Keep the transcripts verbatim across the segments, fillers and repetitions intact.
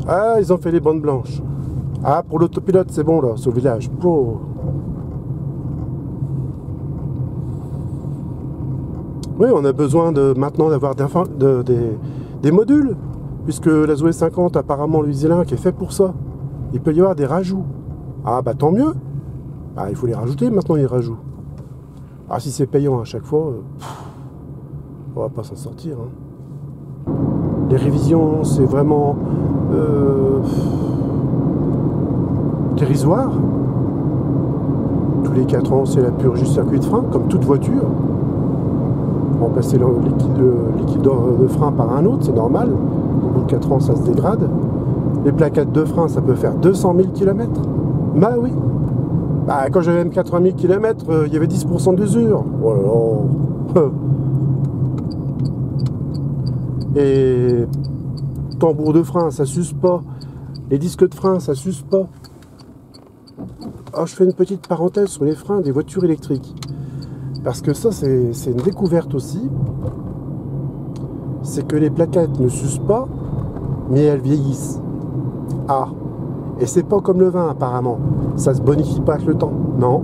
Ah, ils ont fait les bandes blanches. Ah, pour l'autopilote, c'est bon, là, c'est au village. Oh. Oui, on a besoin de maintenant d'avoir de, des, des modules, puisque la Zoé cinquante, apparemment, l'usilin qui est fait pour ça. Il peut y avoir des rajouts. Ah, bah tant mieux. Ah, il faut les rajouter maintenant, les rajouts. Ah, si c'est payant à chaque fois, pff, on va pas s'en sortir. Hein. Les révisions, c'est vraiment euh, dérisoire. Tous les quatre ans, c'est la purge du circuit de frein, comme toute voiture. Remplacer le liquide, le liquide de frein par un autre, c'est normal. Au bout de quatre ans, ça se dégrade. Les plaquettes de frein, ça peut faire deux cent mille kilomètres. Bah oui. Bah, quand j'avais même quatre-vingt mille kilomètres, euh, il y avait dix pour cent d'usure. Oh là là. Et tambour de frein, ça s'use pas. Les disques de frein, ça s'use pas. Alors, je fais une petite parenthèse sur les freins des voitures électriques. Parce que ça, c'est une découverte aussi. C'est que les plaquettes ne s'usent pas, mais elles vieillissent. Ah, et c'est pas comme le vin apparemment. Ça se bonifie pas avec le temps. Non.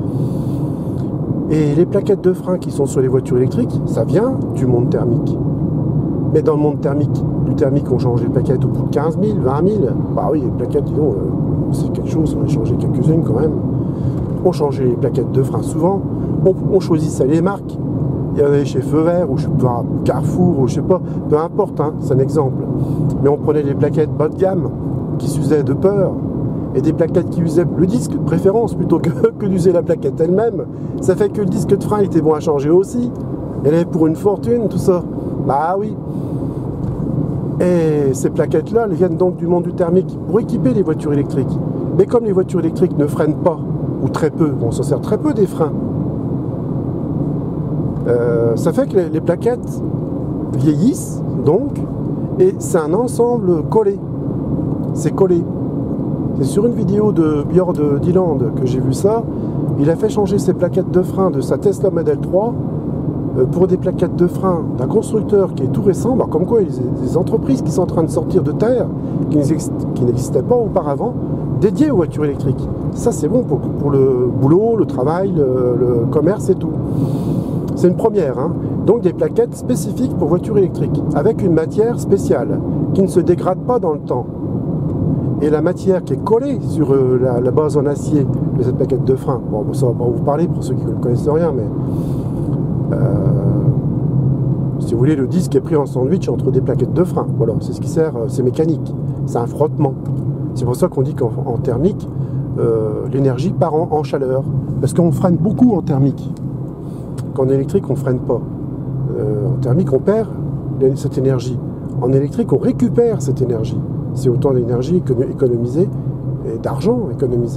Et les plaquettes de frein qui sont sur les voitures électriques, ça vient du monde thermique. Mais dans le monde thermique, du thermique, on change les plaquettes au bout de quinze mille, vingt mille. Bah oui, les plaquettes, disons, euh, c'est quelque chose, on a changé quelques-unes quand même. On changeait les plaquettes de frein souvent. On, on choisissait les marques. Il y en avait chez Feu Vert, ou je sais pas, Carrefour, ou je sais pas, peu importe, hein, c'est un exemple. Mais on prenait les plaquettes bas de gamme, qui s'usaient de peur, et des plaquettes qui usaient le disque de préférence, plutôt que, que d'user la plaquette elle-même. Ça fait que le disque de frein était bon à changer aussi. Elle est pour une fortune, tout ça. Bah oui. Et ces plaquettes-là, elles viennent donc du monde du thermique, pour équiper les voitures électriques. Mais comme les voitures électriques ne freinent pas, ou très peu, on s'en sert très peu des freins, euh, ça fait que les, les plaquettes vieillissent, donc, et c'est un ensemble collé. C'est collé. C'est sur une vidéo de Björn Dyland que j'ai vu ça. Il a fait changer ses plaquettes de frein de sa Tesla Model trois euh, pour des plaquettes de frein d'un constructeur qui est tout récent. Alors, comme quoi, il y a des entreprises qui sont en train de sortir de terre, qui n'existaient pas auparavant, dédiées aux voitures électriques. Ça, c'est bon pour, pour le boulot, le travail, le, le commerce et tout. C'est une première, hein. Donc des plaquettes spécifiques pour voitures électriques, avec une matière spéciale, qui ne se dégrade pas dans le temps. Et la matière qui est collée sur euh, la, la base en acier de cette plaquette de frein, bon, ça va pas vous parler pour ceux qui ne connaissent rien, mais euh, si vous voulez, le disque est pris en sandwich entre des plaquettes de frein. Voilà, c'est ce qui sert, c'est mécanique, c'est un frottement. C'est pour ça qu'on dit qu'en en thermique, euh, l'énergie part en, en chaleur, parce qu'on freine beaucoup en thermique. Qu'en électrique, on freine pas. Euh, en thermique, on perd cette énergie. En électrique, on récupère cette énergie. C'est autant d'énergie économisée et d'argent économisé.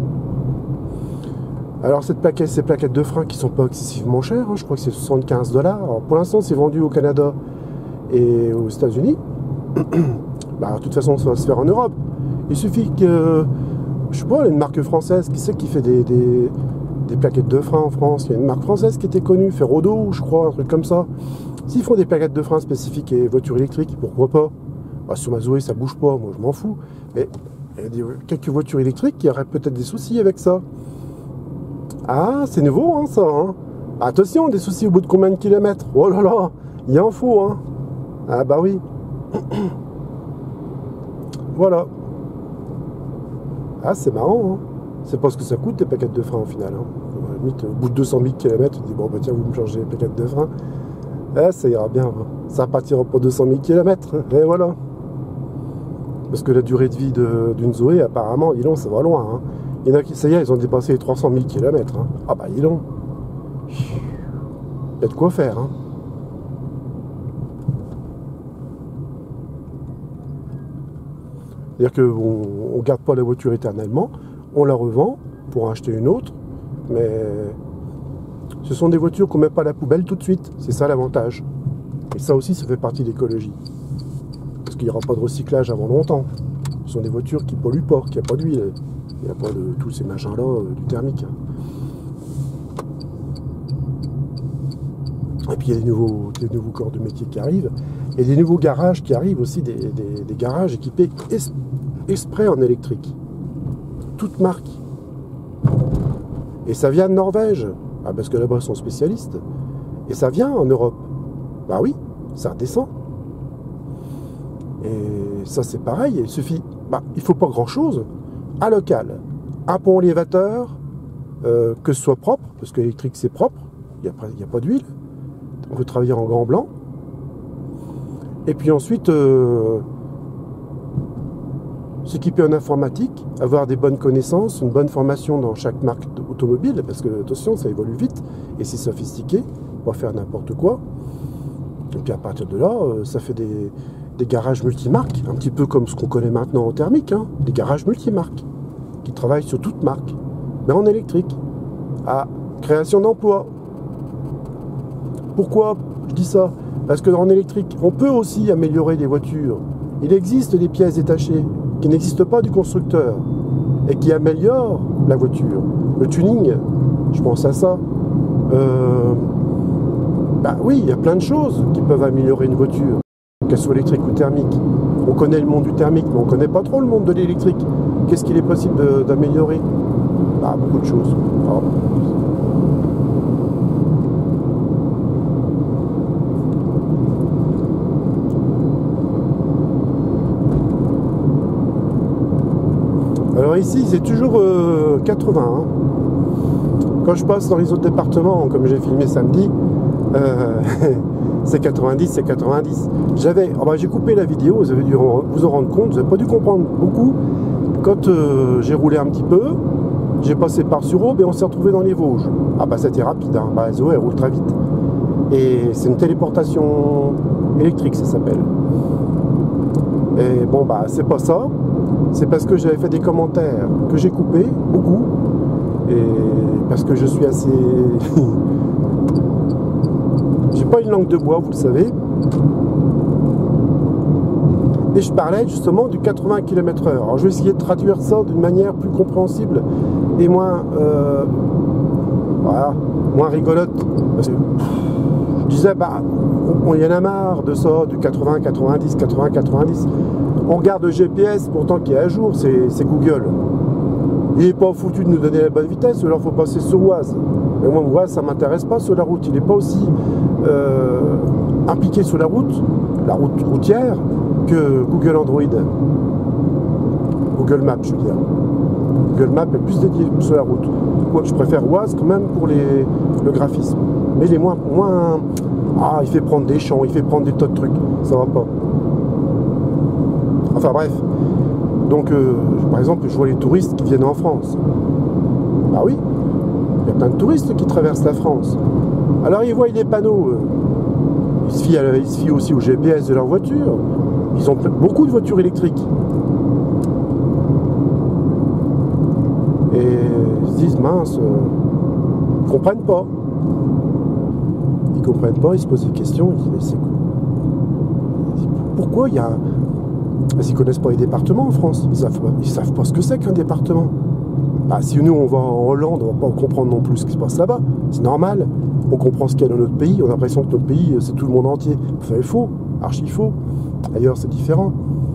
Alors, cette plaquette, ces plaquettes de frein qui sont pas excessivement chères, hein, je crois que c'est soixante-quinze dollars. Alors, pour l'instant, c'est vendu au Canada et aux États-Unis. Bah, de toute façon, ça va se faire en Europe. Il suffit que, je sais pas, une marque française, qui sait qui fait des, des des plaquettes de frein en France. Il y a une marque française qui était connue, Ferrodo, je crois, un truc comme ça. S'ils font des plaquettes de frein spécifiques et voitures électriques, pourquoi pas? Bah, sur ma Zoé, ça bouge pas, moi je m'en fous. Mais il y a des, quelques voitures électriques qui auraient peut-être des soucis avec ça. Ah, c'est nouveau, hein, ça. Hein. Attention, des soucis au bout de combien de kilomètres? Oh là là, il en faut, hein. Ah bah oui. Voilà. Ah, c'est marrant, hein. C'est pas ce que ça coûte, les plaquettes de frein, au final. Hein. À la limite, au bout de deux cent mille kilomètres, tu dis, bon, bah tiens, vous me changez les plaquettes de frein. Ah, ça ira bien. Hein. Ça partira pour deux cent mille kilomètres. Et voilà. Parce que la durée de vie d'une Zoé, apparemment, dis donc, ça va loin. Hein. Il y en a qui, ça y est, ils ont dépassé les trois cent mille kilomètres. Hein. Ah bah, dis donc. Il y a de quoi faire. Hein. C'est-à-dire qu'on ne garde pas la voiture éternellement. On la revend pour en acheter une autre, mais ce sont des voitures qu'on ne met pas à la poubelle tout de suite. C'est ça l'avantage. Et ça aussi, ça fait partie de l'écologie. Parce qu'il n'y aura pas de recyclage avant longtemps. Ce sont des voitures qui ne polluent pas, qui n'ont pas d'huile. Il n'y a pas de tous ces machins-là, euh, du thermique. Et puis il y a des nouveaux, des nouveaux corps de métier qui arrivent. Et des nouveaux garages qui arrivent aussi, des, des, des garages équipés es, exprès en électrique. Toute marque. Et ça vient de Norvège. Ah, parce que là-bas, ils sont spécialistes. Et ça vient en Europe. Bah oui, ça redescend. Et ça, c'est pareil. Il suffit, bah, il ne faut pas grand-chose. Un local, un pont élévateur, euh, que ce soit propre, parce que l'électrique, c'est propre. Il n'y a, a pas d'huile. On peut travailler en grand blanc. Et puis ensuite, euh, s'équiper en informatique, avoir des bonnes connaissances, une bonne formation dans chaque marque automobile, parce que attention, ça évolue vite et c'est sophistiqué, on va faire n'importe quoi. Et puis à partir de là, euh, ça fait des, des garages multimarques, un petit peu comme ce qu'on connaît maintenant en thermique, hein, des garages multimarques, qui travaillent sur toute marque, mais en électrique, à création d'emplois. Pourquoi je dis ça? Parce que en électrique, on peut aussi améliorer des voitures. Il existe des pièces détachées qui n'existent pas du constructeur et qui améliorent la voiture. Le tuning, je pense à ça. Euh, bah oui, il y a plein de choses qui peuvent améliorer une voiture, qu'elle soit électrique ou thermique. On connaît le monde du thermique, mais on ne connaît pas trop le monde de l'électrique. Qu'est-ce qu'il est possible d'améliorer? Bah, beaucoup de choses. Oh. Alors ici, c'est toujours euh, quatre-vingts. Hein. Quand je passe dans les autres départements, comme j'ai filmé samedi, euh, c'est quatre-vingt-dix, c'est quatre-vingt-dix. J'avais, oh bah, j'ai coupé la vidéo, vous avez dû vous en rendre compte, vous n'avez pas dû comprendre beaucoup. Quand euh, j'ai roulé un petit peu, j'ai passé par Sur-Aube et on s'est retrouvé dans les Vosges. Ah bah c'était rapide, hein. Bah, Zoé elle roule très vite. Et c'est une téléportation électrique, ça s'appelle. Et bon bah c'est pas ça. C'est parce que j'avais fait des commentaires que j'ai coupés, beaucoup, et parce que je suis assez... j'ai pas une langue de bois, vous le savez. Et je parlais justement du quatre-vingts kilomètres heure. Alors je vais essayer de traduire ça d'une manière plus compréhensible et moins... Euh, voilà, moins rigolote. Parce que je disais, bah, on y en a marre de ça, du quatre-vingts, quatre-vingt-dix, quatre-vingts, quatre-vingt-dix. On regarde le G P S pourtant qui est à jour, c'est Google. Il n'est pas foutu de nous donner la bonne vitesse, ou alors il faut passer sur Oise. Mais moi, Oise, ça ne m'intéresse pas sur la route. Il n'est pas aussi euh, impliqué sur la route, la route routière, que Google Android. Google Maps, je veux dire. Google Maps est plus dédié sur la route. Je préfère Oise quand même pour les, le graphisme. Mais il est moins, moins... Ah, il fait prendre des champs, il fait prendre des tas de trucs. Ça va pas. Enfin bref, donc euh, par exemple je vois les touristes qui viennent en France. Ah oui, il y a plein de touristes qui traversent la France. Alors ils voient des panneaux, euh, ils, se fient, ils se fient aussi au G P S de leur voiture. Ils ont beaucoup de voitures électriques. Et ils se disent mince, euh, ils comprennent pas. Ils comprennent pas, ils se posent des questions, ils disent mais c'est quoi? Pourquoi il y a... Parce qu'ils ne connaissent pas les départements en France. Ils ne savent, savent pas ce que c'est qu'un département. Bah, si nous, on va en Hollande, on ne va pas comprendre non plus ce qui se passe là-bas. C'est normal. On comprend ce qu'il y a dans notre pays. On a l'impression que notre pays, c'est tout le monde entier. C'est faux. Archi faux. Ailleurs, c'est différent.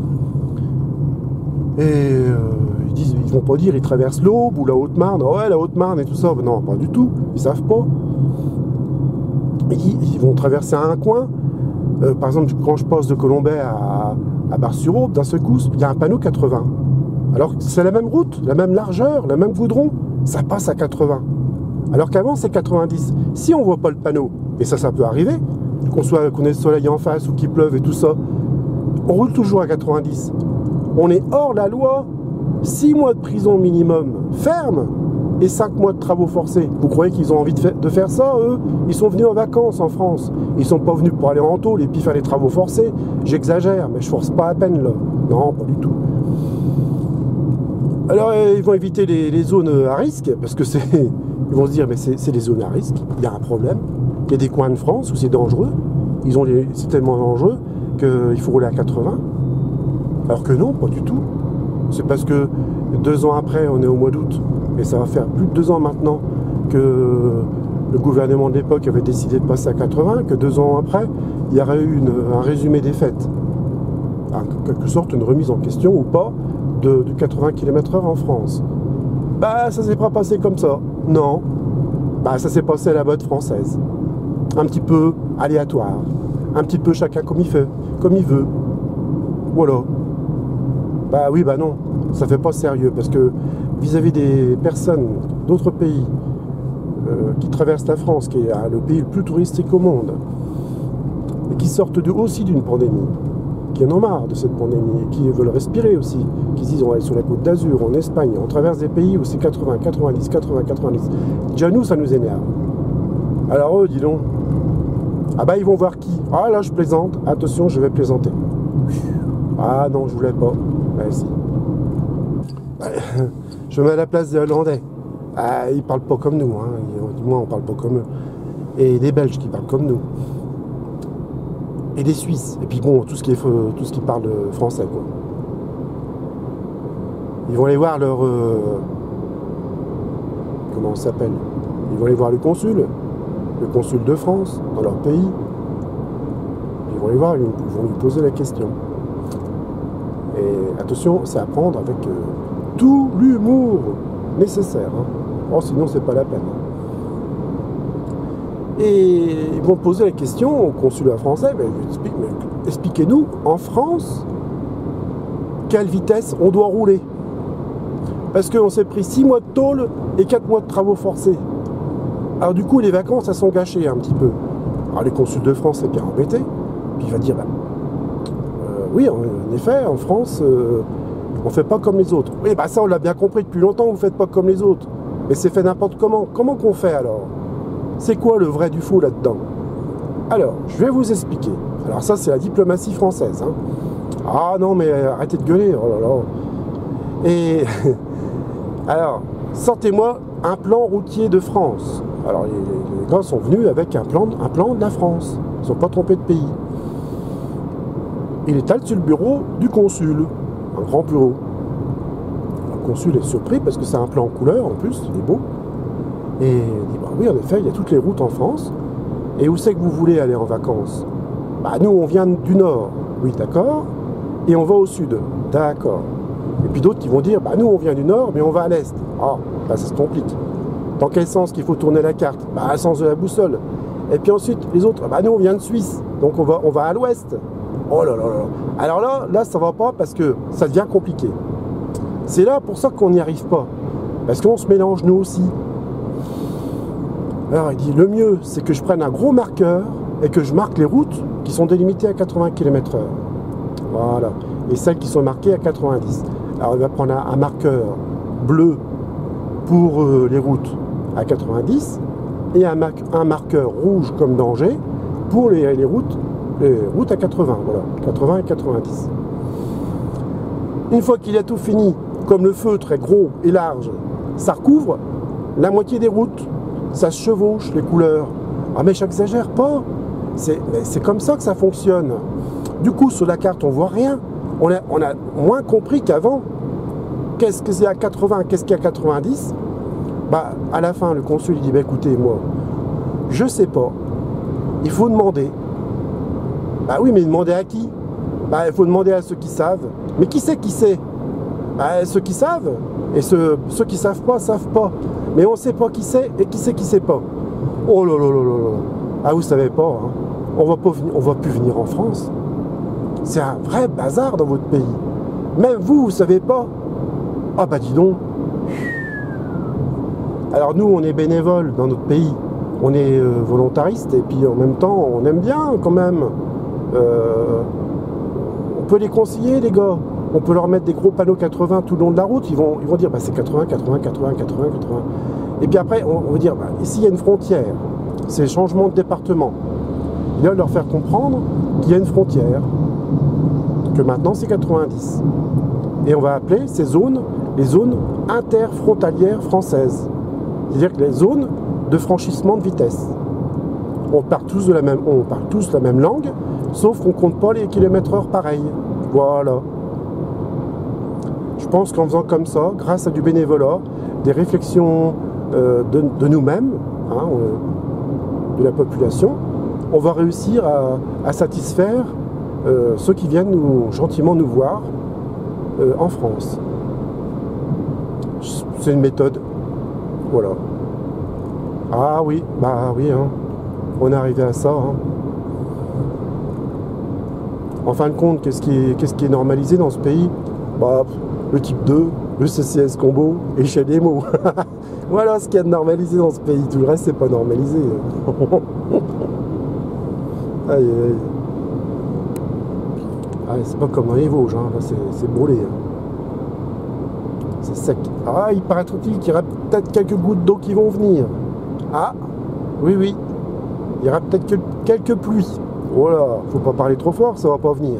Et euh, ils disent, ils vont pas dire, ils traversent l'Aube ou la Haute-Marne. Ouais, la Haute-Marne et tout ça. Non, pas du tout. Ils savent pas. Ils, ils vont traverser un coin. Euh, par exemple, quand je passe de Colombey à... à Bar-sur-Aube, d'un seul coup, il y a un panneau quatre-vingts. Alors c'est la même route, la même largeur, le même goudron, ça passe à quatre-vingts. Alors qu'avant c'est quatre-vingt-dix. Si on ne voit pas le panneau, et ça, ça peut arriver, qu'on soit qu'on ait le soleil en face ou qu'il pleuve et tout ça, on roule toujours à quatre-vingt-dix. On est hors la loi, six mois de prison minimum ferme et cinq mois de travaux forcés. Vous croyez qu'ils ont envie de, fa de faire ça, eux? Ils sont venus en vacances en France. Ils sont pas venus pour aller en tôle et puis faire les travaux forcés. J'exagère, mais je force pas à peine, là. Non, pas du tout. Alors, euh, ils vont éviter les, les zones à risque, parce que c'est... Ils vont se dire, mais c'est des zones à risque, il y a un problème. Il y a des coins de France où c'est dangereux. Ils ont les... C'est tellement dangereux qu'il faut rouler à quatre-vingts. Alors que non, pas du tout. C'est parce que deux ans après, on est au mois d'août, et ça va faire plus de deux ans maintenant que le gouvernement de l'époque avait décidé de passer à quatre-vingts, que deux ans après, il y aurait eu une, un résumé des faits. En quelque sorte, une remise en question ou pas de, de quatre-vingts kilomètres heure en France. Bah, ça s'est pas passé comme ça. Non. Bah, ça s'est passé à la mode française. Un petit peu aléatoire. Un petit peu chacun comme il fait, comme il veut. Voilà. Bah oui, bah non. Ça fait pas sérieux parce que vis-à-vis des personnes d'autres pays euh, qui traversent la France, qui est euh, le pays le plus touristique au monde, et qui sortent de, aussi d'une pandémie, qui en ont marre de cette pandémie, et qui veulent respirer aussi, qui se disent on va aller sur la côte d'Azur, en Espagne, on traverse des pays où c'est quatre-vingts, quatre-vingt-dix, quatre-vingts, quatre-vingt-dix. Déjà nous, ça nous énerve. Alors eux, dis donc, ah bah ils vont voir qui? Ah là je plaisante, attention je vais plaisanter. Ah non je voulais pas. Bah si. Je me mets à la place des Hollandais. Ah, ils parlent pas comme nous, hein. Du moins on parle pas comme eux. Et des Belges qui parlent comme nous. Et des Suisses. Et puis bon, tout ce qui est tout ce qui parle français quoi. Ils vont aller voir leur euh, comment ça s'appelle? Ils vont aller voir le consul, le consul de France dans leur pays. Ils vont aller voir, ils vont lui poser la question. Et attention, c'est à prendre avec euh, tout l'humour nécessaire. Hein. Oh, sinon, c'est pas la peine. Et ils vont poser la question au consulat français. Mais, mais expliquez-nous, en France, quelle vitesse on doit rouler? Parce qu'on s'est pris six mois de tôle et quatre mois de travaux forcés. Alors du coup, les vacances, elles sont gâchées un petit peu. Alors les consuls de France, c'est bien embêté. Puis il va dire, bah, euh, oui, en effet, en France, euh, on ne fait pas comme les autres. Oui, bah ça, on l'a bien compris depuis longtemps, vous ne faites pas comme les autres. Mais c'est fait n'importe comment. Comment qu'on fait alors? C'est quoi le vrai du faux là-dedans? Alors, je vais vous expliquer. Alors ça, c'est la diplomatie française. Hein. Ah non, mais arrêtez de gueuler. Oh là là. Et alors, sortez-moi un plan routier de France. Alors, les, les gars sont venus avec un plan, un plan de la France. Ils ne sont pas trompés de pays. Il étale sur le bureau du consul. Un grand bureau. Le consul est surpris parce que c'est un plan en couleur en plus, il est beau. Et il dit, bah oui, en effet, il y a toutes les routes en France. Et où c'est que vous voulez aller en vacances? Bah nous, on vient du nord. Oui, d'accord. Et on va au sud. D'accord. Et puis d'autres qui vont dire, bah nous, on vient du nord, mais on va à l'est. Ah, bah ça se complique. Dans quel sens qu'il faut tourner la carte? Bah, le sens de la boussole. Et puis ensuite, les autres, bah nous, on vient de Suisse. Donc on va, on va à l'ouest. Oh là là là. Alors là, là, ça va pas parce que ça devient compliqué. C'est là pour ça qu'on n'y arrive pas. Parce qu'on se mélange nous aussi. Alors il dit, le mieux, c'est que je prenne un gros marqueur et que je marque les routes qui sont délimitées à quatre-vingts kilomètres heure. Voilà. Et celles qui sont marquées à quatre-vingt-dix. Alors il va prendre un, un marqueur bleu pour euh, les routes à quatre-vingt-dix et un, mar un marqueur rouge comme danger pour les, les, routes, les routes à quatre-vingts. Voilà, quatre-vingts et quatre-vingt-dix. Une fois qu'il a tout fini, comme le feutre est gros et large, ça recouvre la moitié des routes. Ça se chevauche les couleurs. Ah mais j'exagère pas. C'est comme ça que ça fonctionne. Du coup, sur la carte, on voit rien. On a, on a moins compris qu'avant. Qu'est-ce que c'est à quatre-vingts, qu'est-ce qu'il y a à quatre-vingt-dix? Bah, à la fin, le consul il dit, bah, écoutez, moi, je sais pas. Il faut demander. Bah oui, mais demander à qui? Bah, il faut demander à ceux qui savent. Mais qui sait qui sait? Bah, ceux qui savent. Et ceux, ceux qui savent pas, savent pas. Mais on ne sait pas qui c'est et qui c'est qui sait pas. Oh là là là là là. Ah, vous savez pas, hein. On va pas venir, on va plus venir en France. C'est un vrai bazar dans votre pays. Même vous, vous savez pas. Ah bah dis donc. Alors nous, on est bénévoles dans notre pays. On est euh, volontariste et puis en même temps, on aime bien quand même. Euh, on peut les conseiller, les gars. On peut leur mettre des gros panneaux quatre-vingts tout le long de la route. Ils vont, ils vont dire, bah, c'est quatre-vingts, quatre-vingts, quatre-vingts, quatre-vingts, quatre-vingts. Et puis après, on, on va dire, bah, ici, il y a une frontière. C'est le changement de département. Il va leur faire comprendre qu'il y a une frontière. Que maintenant, c'est quatre-vingt-dix. Et on va appeler ces zones les zones interfrontalières françaises. C'est-à-dire que les zones de franchissement de vitesse. On parle tous de la même, on parle tous la même langue, sauf qu'on ne compte pas les kilomètres heure pareil. Voilà. Je pense qu'en faisant comme ça, grâce à du bénévolat, des réflexions euh, de, de nous-mêmes, hein, euh, de la population, on va réussir à, à satisfaire euh, ceux qui viennent nous, gentiment nous voir euh, en France. C'est une méthode. Voilà. Ah oui, bah oui, hein. On est arrivé à ça. Hein. En fin de compte, qu'est-ce qui est, qu'est-ce qui est normalisé dans ce pays? Bah, le type deux, le C C S combo et chez des mots. Voilà ce qu'il y a de normalisé dans ce pays. Tout le reste, c'est pas normalisé. Aïe, aïe. Ah, c'est pas comme dans les Vosges, hein. Là, c'est brûlé. Hein. C'est sec. Ah, il paraît-il qu'il y aura peut-être quelques gouttes d'eau qui vont venir. Ah, oui, oui. Il y aura peut-être que quelques pluies. Voilà, faut pas parler trop fort, ça va pas venir.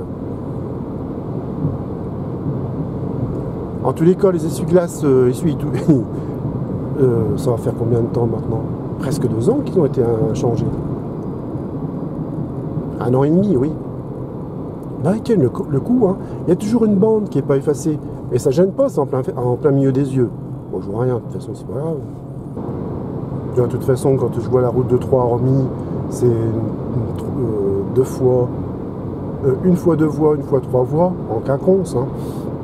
En tous les cas, les essuie-glaces euh, essuient tout. euh, ça va faire combien de temps maintenant? Presque deux ans qu'ils ont été euh, changés. Un an et demi, oui. Là, quel le, le coup, hein. Il y a toujours une bande qui n'est pas effacée. Et ça gêne pas, c'est en plein, en plein milieu des yeux. Bon, je vois rien, de toute façon, c'est pas grave. De toute façon, quand je vois la route de Troyes à Romilly, c'est euh, deux fois, euh, une fois deux voies, une fois trois voies, en quinconce. Hein.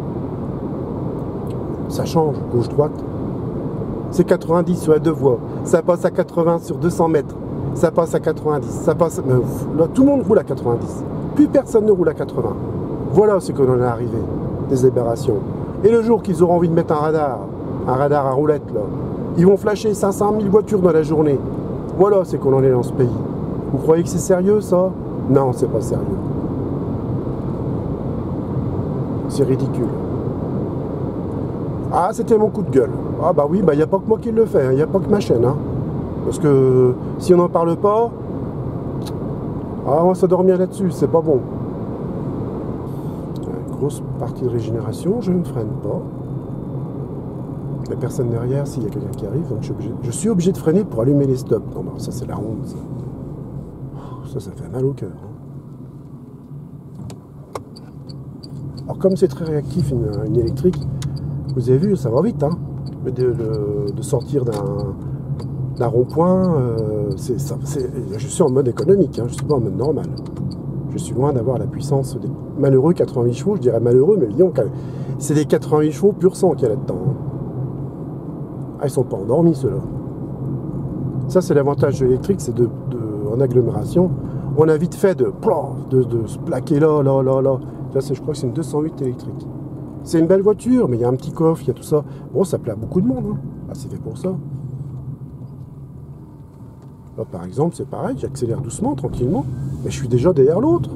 Ça change, gauche-droite. C'est quatre-vingt-dix sur les deux voies. Ça passe à quatre-vingts sur deux cents mètres. Ça passe à quatre-vingt-dix. Ça passe. Euh, là, tout le monde roule à quatre-vingt-dix. Plus personne ne roule à quatre-vingts. Voilà ce qu'on en est arrivé. Des aberrations. Et le jour qu'ils auront envie de mettre un radar, un radar à roulette, là, ils vont flasher cinq cent mille voitures dans la journée. Voilà c'est qu'on en est dans ce pays. Vous croyez que c'est sérieux, ça? Non, c'est pas sérieux. C'est ridicule. Ah, c'était mon coup de gueule. Ah bah oui, bah il n'y a pas que moi qui le fais, il hein. n'y a pas que ma chaîne. Hein. Parce que si on n'en parle pas, ah, on va s'endormir là-dessus, c'est pas bon. Grosse partie de régénération, je ne freine pas. La personne derrière, s'il y a quelqu'un qui arrive, donc je suis, obligé, je suis obligé de freiner pour allumer les stops. Non, bah, ça c'est la honte. Ça, ça, ça fait mal au cœur. Hein. Alors comme c'est très réactif une, une électrique, vous avez vu, ça va vite. Hein. De, de, de sortir d'un rond-point, euh, je suis en mode économique, hein, je ne suis pas en mode normal. Je suis loin d'avoir la puissance des malheureux quatre-vingt-huit chevaux, je dirais malheureux, mais disons, c'est des quatre-vingt-huit chevaux pur sang qu'il y a là-dedans. Hein. Ah, ils sont pas endormis, ceux-là. Ça, c'est l'avantage de l'électrique, c'est de, de, en agglomération, on a vite fait de, de, de se plaquer là, là, là, là. Là, je crois que c'est une deux cent huit électrique. C'est une belle voiture, mais il y a un petit coffre, il y a tout ça. Bon, ça plaît à beaucoup de monde. Hein. Ah, c'est fait pour ça. Là, par exemple, c'est pareil, j'accélère doucement, tranquillement, mais je suis déjà derrière l'autre.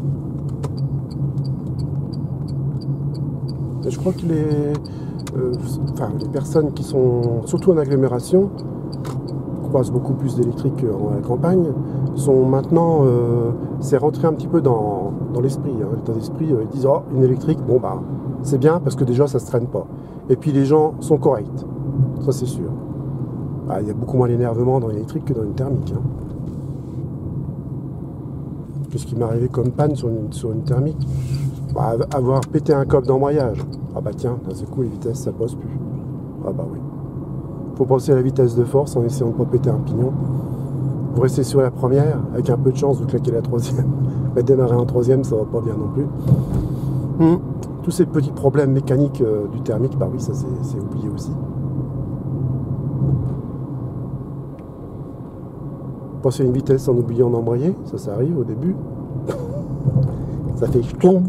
Je crois que les, euh, enfin, les personnes qui sont, surtout en agglomération, croisent beaucoup plus d'électrique qu'en la campagne, sont maintenant, euh, c'est rentré un petit peu dans, dans l'esprit. Hein, l'état d'esprit, euh, ils disent, oh, une électrique, bon bah, c'est bien parce que déjà ça se traîne pas. Et puis les gens sont corrects, ça c'est sûr. Ah, il y a beaucoup moins d'énervement dans l'électrique que dans une thermique. Hein. Qu'est-ce qui m'est arrivé comme panne sur une, sur une thermique? Bah, avoir pété un coffre d'embrayage. Ah bah tiens, c'est cool, les vitesses ça passe plus. Ah bah oui. Faut penser à la vitesse de force en essayant de ne pas péter un pignon. Vous restez sur la première, avec un peu de chance, vous claquez la troisième. Mais démarrer en troisième, ça va pas bien non plus. Hum. Tous ces petits problèmes mécaniques euh, du thermique, bah oui, ça c'est oublié aussi. Passer une vitesse en oubliant d'embrayer, ça, ça arrive au début. Ça fait ch'toum.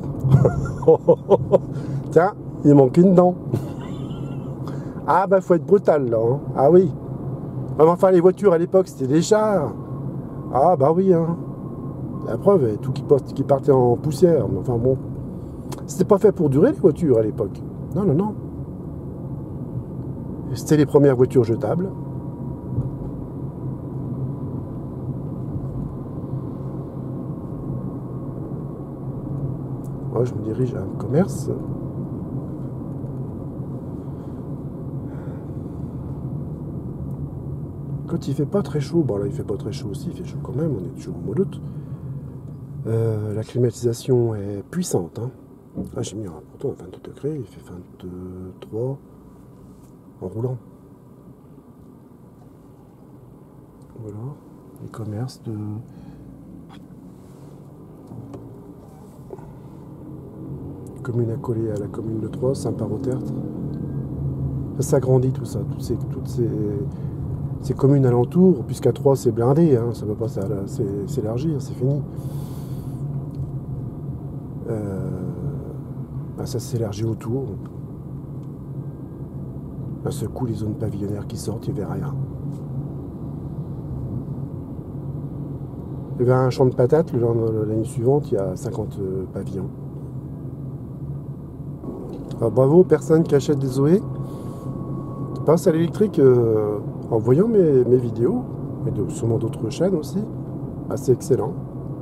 Tiens, il manque une dent. Ah bah faut être brutal là. Hein. Ah oui. Enfin les voitures à l'époque c'était des chars. Ah bah oui. Hein. La preuve, tout qui, qui partait en poussière. Mais enfin bon. C'était pas fait pour durer les voitures à l'époque. Non, non, non. C'était les premières voitures jetables. Moi, je me dirige à un commerce. Quand il fait pas très chaud, bon là il fait pas très chaud aussi, il fait chaud quand même, on est toujours au mois d'août. Euh, la climatisation est puissante. Hein. Ah, j'ai mis un pourtant à vingt-deux degrés, il fait vingt-trois en roulant. Voilà, les commerces de... commune accolée à la commune de Troyes, Saint-Parot-Tertre. Ça s'agrandit tout ça, toutes ces, toutes ces, ces communes alentours, puisqu'à Troyes c'est blindé, hein, ça ne va pas s'élargir, c'est fini. Euh, ben ça s'élargit autour. D'un seul coup, les zones pavillonnaires qui sortent, il n'y avait rien. Il y avait un champ de patates, l'année suivante, il y a cinquante pavillons. Alors, bravo aux personnes qui achètent des Zoé. Passe à l'électrique euh, en voyant mes, mes vidéos, et de, sûrement d'autres chaînes aussi. Assez excellent.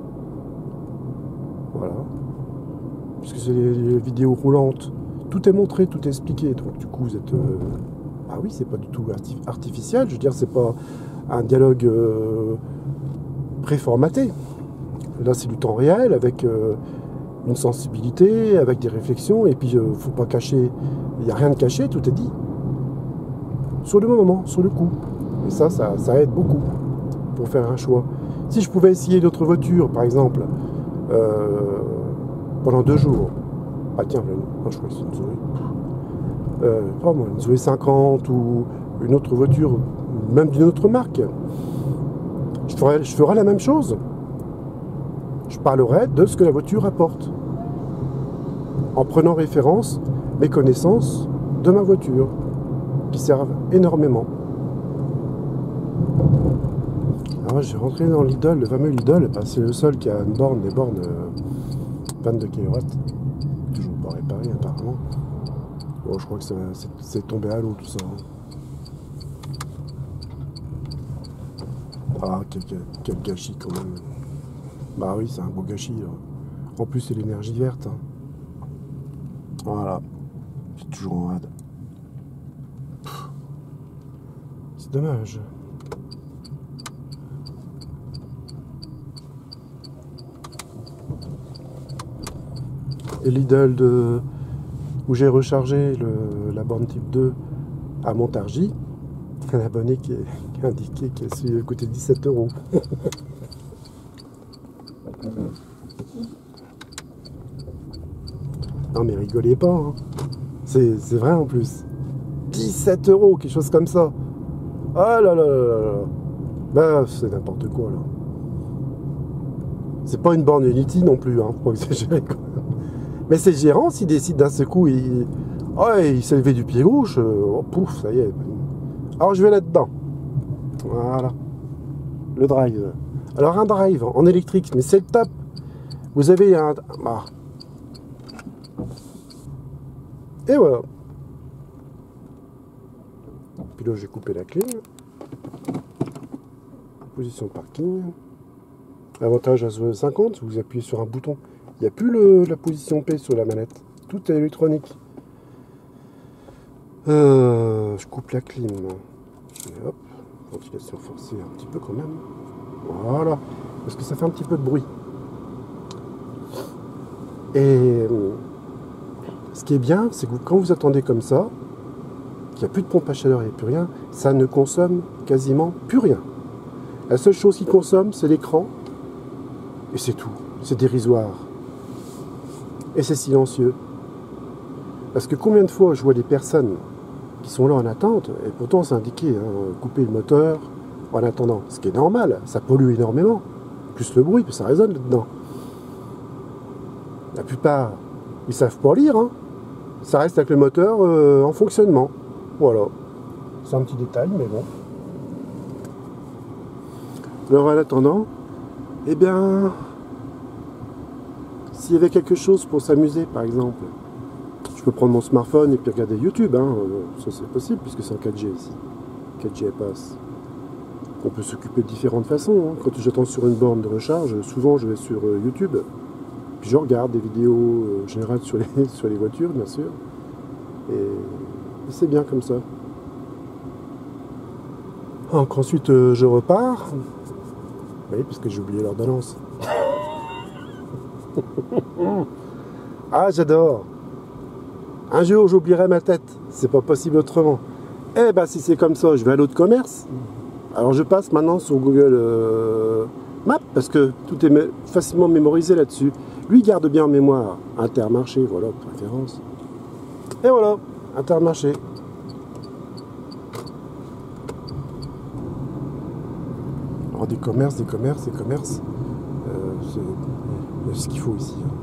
Voilà. Puisque c'est les, les vidéos roulantes. Tout est montré, tout est expliqué. Donc du coup, vous êtes... Euh, ah oui, c'est pas du tout artif artificiel. Je veux dire, c'est pas un dialogue euh, préformaté. Là, c'est du temps réel, avec... Euh, une sensibilité, avec des réflexions, et puis euh, faut pas cacher, il n'y a rien de caché, tout est dit. Sur le moment, sur le coup. Et ça, ça, ça aide beaucoup pour faire un choix. Si je pouvais essayer d'autres voitures, par exemple, euh, pendant deux jours, ah tiens, non, je crois que c'est une Zoé, euh, pas moi, une Zoé cinquante ou une autre voiture, même d'une autre marque, je ferais, je ferais la même chose. Je parlerai de ce que la voiture apporte, en prenant référence mes connaissances de ma voiture, qui servent énormément. Alors je vais rentrer dans Lidl, le fameux Lidl, c'est le seul qui a une borne, des bornes euh, vingt-deux kilowatts, toujours pas réparé apparemment. Bon, je crois que c'est tombé à l'eau tout ça. Ah, quel, quel gâchis quand même. Bah oui, c'est un beau gâchis. Là. En plus, c'est l'énergie verte. Hein. Voilà. C'est toujours en rade. C'est dommage. Et Lidl de... où j'ai rechargé le... la borne type deux à Montargis, un abonné qui est, qui est indiqué qui a coûté dix-sept euros. Non mais rigolez pas, hein. C'est vrai en plus. dix-sept euros, quelque chose comme ça. Ah là là là là là. Bah c'est n'importe quoi là. C'est pas une borne Unity non plus, hein, faut pas exagérer quoi. Mais c'est le gérant s'il décide d'un seul coup, il, oh, il s'est levé du pied gauche, oh pouf, ça y est. Alors je vais là-dedans. Voilà. Le drive. Alors un drive en électrique, mais c'est le top. Vous avez un... Ah. Et voilà. Puis là j'ai coupé la clé. Position parking. Avantage à cinquante, vous appuyez sur un bouton. Il n'y a plus le, la position P sur la manette. Tout est électronique. Euh, je coupe la clim. Et hop. Ventilation forcée un petit peu quand même. Voilà. Parce que ça fait un petit peu de bruit. Et ce qui est bien, c'est que quand vous attendez comme ça, qu'il n'y a plus de pompe à chaleur, il n'y a plus rien, ça ne consomme quasiment plus rien. La seule chose qui consomme, c'est l'écran. Et c'est tout. C'est dérisoire. Et c'est silencieux. Parce que combien de fois je vois des personnes qui sont là en attente, et pourtant c'est indiqué, hein, couper le moteur en attendant. Ce qui est normal, ça pollue énormément. Plus le bruit, puis ça résonne là-dedans. La plupart, ils savent pas lire, hein. Ça reste avec le moteur euh, en fonctionnement. Voilà. C'est un petit détail, mais bon. Alors en attendant, eh bien, s'il y avait quelque chose pour s'amuser, par exemple, je peux prendre mon smartphone et puis regarder YouTube, hein. Ça c'est possible puisque c'est en quatre G ici. quatre G passe. On peut s'occuper de différentes façons, hein. Quand j'attends sur une borne de recharge, souvent je vais sur euh, YouTube. Puis je regarde des vidéos euh, générales sur les, sur les voitures, bien sûr. Et, et c'est bien comme ça. Donc ensuite, euh, je repars. Oui, parce que j'ai oublié l'ordonnance. Ah, j'adore. Un jour, j'oublierai ma tête. C'est pas possible autrement. Eh ben, si c'est comme ça, je vais à l'autre commerce. Alors je passe maintenant sur Google euh, Maps parce que tout est mé facilement mémorisé là-dessus. Lui garde bien en mémoire. Intermarché, voilà, préférence. Et voilà, Intermarché. Alors des commerces, des commerces, des commerces. Euh, c'est ce qu'il faut ici. Hein.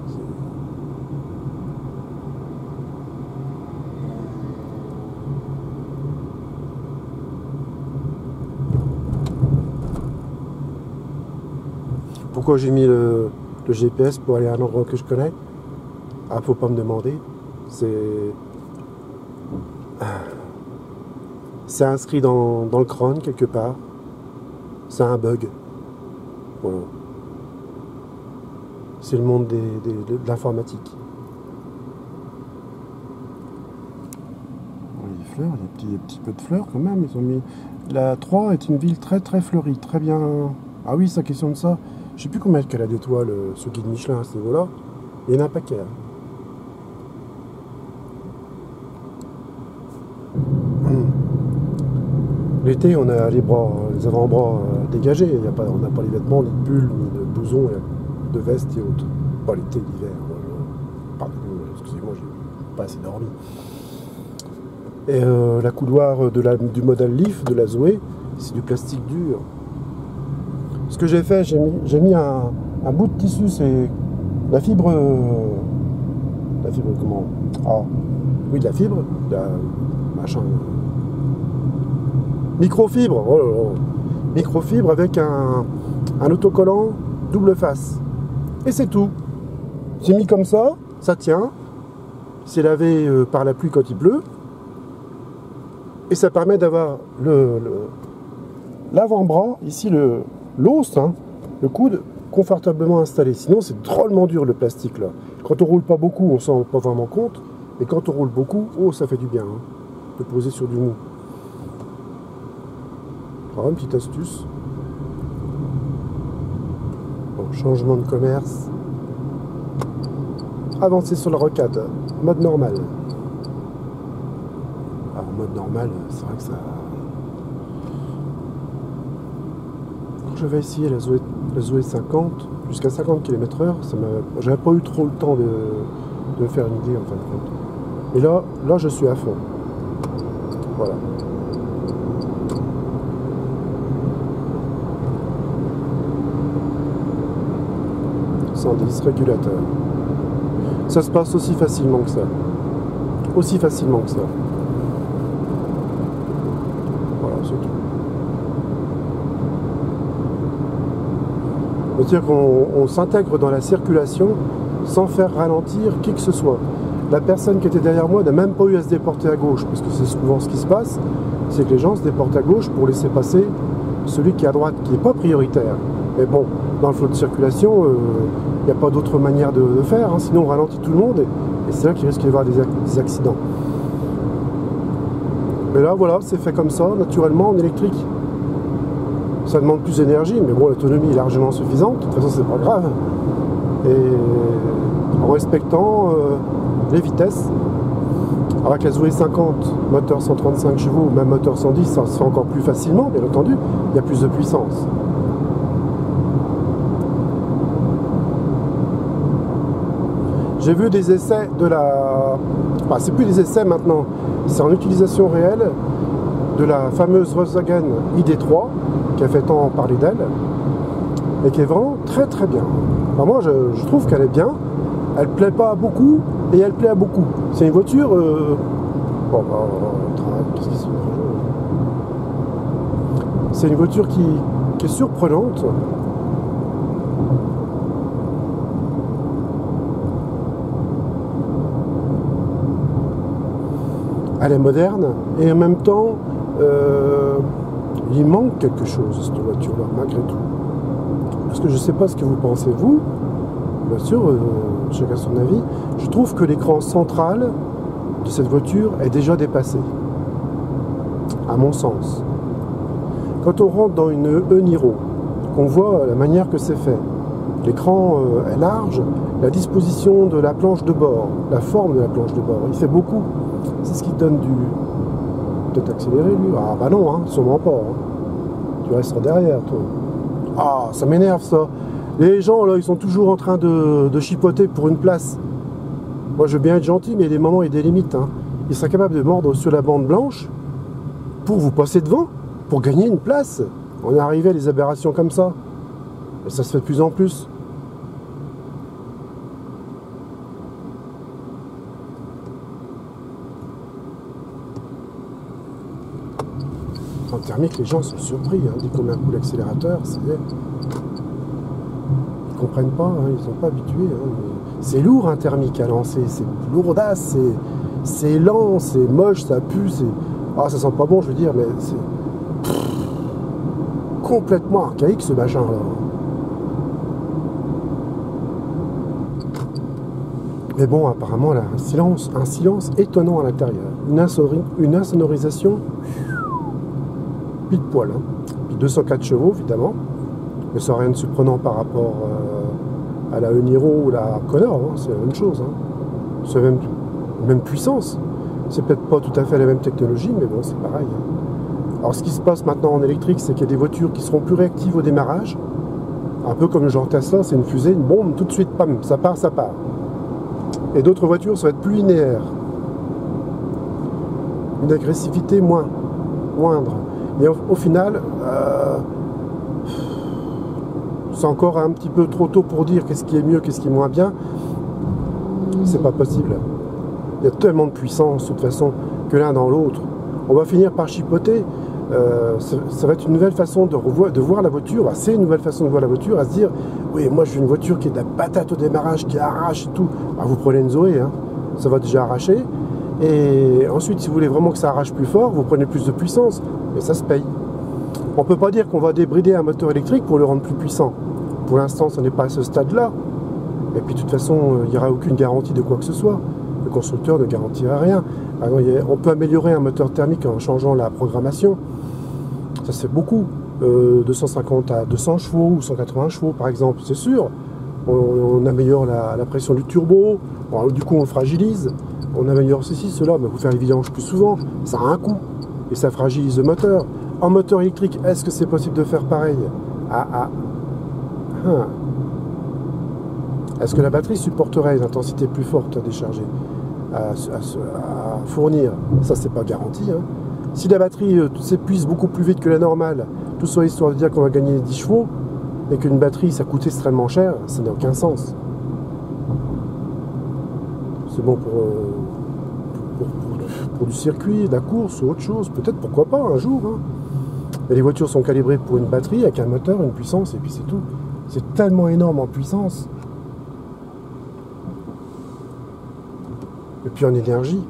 Pourquoi j'ai mis le, le G P S pour aller à un endroit que je connais? Ah, faut pas me demander. C'est c'est inscrit dans, dans le crâne quelque part. C'est un bug. Voilà. C'est le monde des, des, de, de l'informatique. Les fleurs, il y a des petits, des petits peu de fleurs quand même. Ils ont mis. La Troyes est une ville très très fleurie, très bien. Ah oui, c'est la question de ça. Je sais plus combien qu'elle a d'étoiles, ce guide Michelin à ce niveau-là. Il y en a un paquet. Hein. L'été, on a les bras, les avant-bras euh, dégagés. Il y a pas, on n'a pas les vêtements, ni de bulles, ni de blousons, de vestes et autres. Pas l'été, l'hiver. Pardon, excusez-moi, j'ai pas assez dormi. Et euh, la couloir de la, du modèle Leaf de la Zoé, c'est du plastique dur. Ce que j'ai fait, j'ai mis, j'ai mis un, un bout de tissu, c'est la fibre. Euh, la fibre comment? Ah, oui, de la fibre, de la machin. Microfibre, oh là là. Microfibre avec un, un autocollant double face. Et c'est tout. C'est mis comme ça, ça tient. C'est lavé euh, par la pluie quand il pleut. Et ça permet d'avoir le, le, l'avant-bras, ici le, l'os, hein, le coude, confortablement installé. Sinon, c'est drôlement dur le plastique là. Quand on roule pas beaucoup, on s'en rend pas vraiment compte. Mais quand on roule beaucoup, oh, ça fait du bien hein, de poser sur du mou. Alors, une petite astuce. Bon, changement de commerce. Avancer sur la rocade. Mode normal. Alors, mode normal, c'est vrai que ça... Quand je vais essayer la Zoé, la Zoé cinquante, jusqu'à cinquante kilomètres heure, j'avais pas eu trop le temps de, de me faire une idée en fin de compte. Et là, là, je suis à fond. Voilà. cent dix régulateur. Ça se passe aussi facilement que ça. Aussi facilement que ça. Voilà, c'est tout. C'est-à-dire qu'on on s'intègre dans la circulation sans faire ralentir qui que ce soit. La personne qui était derrière moi n'a même pas eu à se déporter à gauche, parce que c'est souvent ce qui se passe, c'est que les gens se déportent à gauche pour laisser passer celui qui est à droite, qui n'est pas prioritaire. Mais bon, dans le flot de circulation, il euh, n'y a pas d'autre manière de, de faire, hein, sinon on ralentit tout le monde, et, et c'est là qu'il risque d'y avoir des, des accidents. Mais là, voilà, c'est fait comme ça, naturellement, en électrique. Ça demande plus d'énergie, mais bon, l'autonomie est largement suffisante, de toute façon, c'est pas grave. Et en respectant euh, les vitesses. Alors avec la Zoé cinquante, moteur cent trente-cinq chevaux, même moteur cent dix, ça se fait encore plus facilement, bien entendu, il y a plus de puissance. J'ai vu des essais de la... Enfin, c'est plus des essais maintenant, c'est en utilisation réelle de la fameuse Volkswagen I D trois, qui a fait tant parler d'elle, et qui est vraiment très très bien. Enfin, moi, je, je trouve qu'elle est bien, elle plaît pas à beaucoup, et elle plaît à beaucoup. C'est une voiture... Euh... Bon, bah, qu'est-ce qui se... C'est une voiture qui, qui est surprenante. Elle est moderne, et en même temps, euh, il manque quelque chose, cette voiture-là, malgré tout. Parce que je ne sais pas ce que vous pensez, vous, bien sûr, euh, chacun son avis, je trouve que l'écran central de cette voiture est déjà dépassé, à mon sens. Quand on rentre dans une E-Niro, qu'on voit la manière que c'est fait, l'écran euh, est large, la disposition de la planche de bord, la forme de la planche de bord, il fait beaucoup. C'est ce qui donne du... Peut-être accélérer, lui. Ah bah non, hein, sûrement pas. Hein. Tu resteras derrière, toi. Ah, ça m'énerve, ça. Les gens, là, ils sont toujours en train de, de chipoter pour une place. Moi, je veux bien être gentil, mais il y a des moments et des limites. Hein. Ils seraient capables de mordre sur la bande blanche pour vous passer devant, pour gagner une place. On est arrivé à des aberrations comme ça. Et ça se fait de plus en plus. En thermique, les gens sont surpris. Hein. Dès qu'on met un coup d'accélérateur, c'est... Ils comprennent pas, hein. Ils sont pas habitués. Hein. C'est lourd un thermique à lancer, c'est lourdasse, c'est lent, c'est moche, ça pue, c'est... Ah, ça sent pas bon, je veux dire, mais c'est... complètement archaïque ce machin-là. Mais bon, apparemment, là, un silence, un silence étonnant à l'intérieur. Une, insori... une insonorisation pile poil. Hein. Puis deux cent quatre chevaux, évidemment. Mais ça n'a rien de surprenant par rapport euh, à la Eniro ou la Connor. Hein. C'est la même chose. Hein. C'est la même, même puissance. C'est peut-être pas tout à fait la même technologie, mais bon, c'est pareil. Hein. Alors, ce qui se passe maintenant en électrique, c'est qu'il y a des voitures qui seront plus réactives au démarrage. Un peu comme le genre Tesla, c'est une fusée, une bombe, tout de suite, pam, ça part, ça part. Et d'autres voitures, ça va être plus linéaire. Une agressivité moins, moindre. Et au, au final, euh, c'est encore un petit peu trop tôt pour dire qu'est-ce qui est mieux, qu'est-ce qui est moins bien. C'est pas possible. Il y a tellement de puissance, de toute façon, que l'un dans l'autre. On va finir par chipoter. Euh, ça, ça va être une nouvelle façon de, revoir, de voir la voiture. C'est une nouvelle façon de voir la voiture, à se dire, oui, moi je veux une voiture qui est de la patate au démarrage, qui arrache et tout. Ah, vous prenez une Zoé, hein, ça va déjà arracher. Et ensuite, si vous voulez vraiment que ça arrache plus fort, vous prenez plus de puissance. Et ça se paye. On ne peut pas dire qu'on va débrider un moteur électrique pour le rendre plus puissant. Pour l'instant, ce n'est pas à ce stade-là. Et puis de toute façon, il n'y aura aucune garantie de quoi que ce soit. Le constructeur ne garantira rien. Alors, on peut améliorer un moteur thermique en changeant la programmation. Ça se fait beaucoup. Euh, deux cent cinquante à deux cents chevaux ou cent quatre-vingts chevaux, par exemple, c'est sûr. On, on améliore la, la pression du turbo. Bon, du coup, on fragilise. On améliore ceci, cela. Mais il faut faire les vidanges plus souvent. Ça a un coût. Et ça fragilise le moteur. En moteur électrique, est-ce que c'est possible de faire pareil? Ah, ah. Hein. Est-ce que la batterie supporterait une intensité plus forte à décharger, à, à, à fournir? Ça, c'est pas garanti. Hein. Si la batterie euh, s'épuise beaucoup plus vite que la normale, tout ça histoire de dire qu'on va gagner dix chevaux, et qu'une batterie, ça coûte extrêmement cher, ça n'a aucun sens. C'est bon pour, euh, pour, pour, pour du circuit, de la course ou autre chose. Peut-être, pourquoi pas, un jour. Hein. Mais les voitures sont calibrées pour une batterie, avec un moteur, une puissance, et puis c'est tout. C'est tellement énorme en puissance. Et puis en énergie.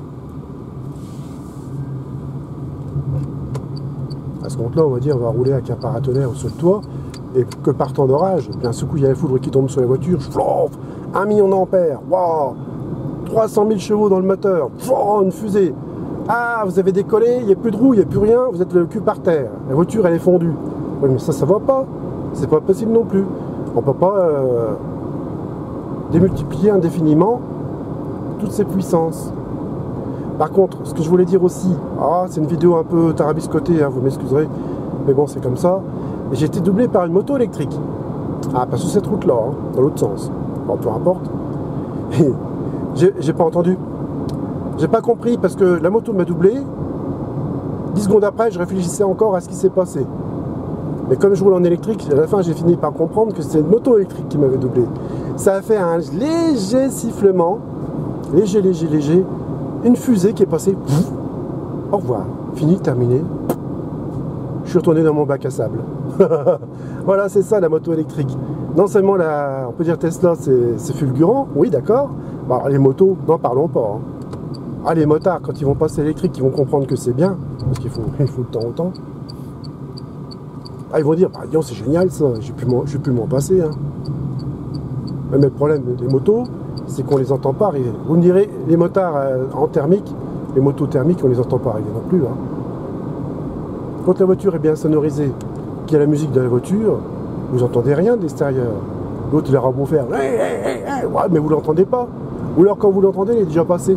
À ce compte-là, on va dire, on va rouler avec un paratonnerre sur le toit, et que par temps d'orage, bien ce coup, il y a la foudre qui tombe sur la voiture, un million d'ampères, waouh, trois cent mille chevaux dans le moteur, une fusée. Ah, vous avez décollé, il n'y a plus de roue, il n'y a plus rien, vous êtes le cul par terre. La voiture, elle est fondue. Oui, mais ça, ça va pas. C'est pas possible non plus. On ne peut pas euh, démultiplier indéfiniment toutes ces puissances. Par contre, ce que je voulais dire aussi, ah, c'est une vidéo un peu tarabiscotée, hein, vous m'excuserez, mais bon, c'est comme ça. Et j'ai été doublé par une moto électrique. Ah, pas sur cette route-là, hein, dans l'autre sens. Bon, peu importe. J'ai pas entendu. J'ai pas compris parce que la moto m'a doublé. dix secondes après, je réfléchissais encore à ce qui s'est passé. Mais comme je roule en électrique, à la fin, j'ai fini par comprendre que c'était une moto électrique qui m'avait doublé. Ça a fait un léger sifflement, léger, léger, léger, une fusée qui est passée. Au revoir. Fini, terminé. Je suis retourné dans mon bac à sable. Voilà, c'est ça la moto électrique. Non seulement la, on peut dire Tesla, c'est fulgurant, oui, d'accord. Bon, les motos, n'en parlons pas. Hein. Ah, les motards, quand ils vont passer électrique, ils vont comprendre que c'est bien, parce qu'il faut, il faut le temps au temps. Ah, ils vont dire, bah, disons, c'est génial ça, je vais plus m'en passer. Hein. Mais le problème des motos, c'est qu'on les entend pas arriver. Vous me direz, les motards euh, en thermique, les motos thermiques, on les entend pas arriver non plus. Hein. Quand la voiture est bien sonorisée, qu'il y a la musique de la voiture, vous n'entendez rien de l'extérieur. L'autre, il aura beau faire, hey, hey, hey, hey, ouais, mais vous l'entendez pas. Ou alors, quand vous l'entendez, il est déjà passé.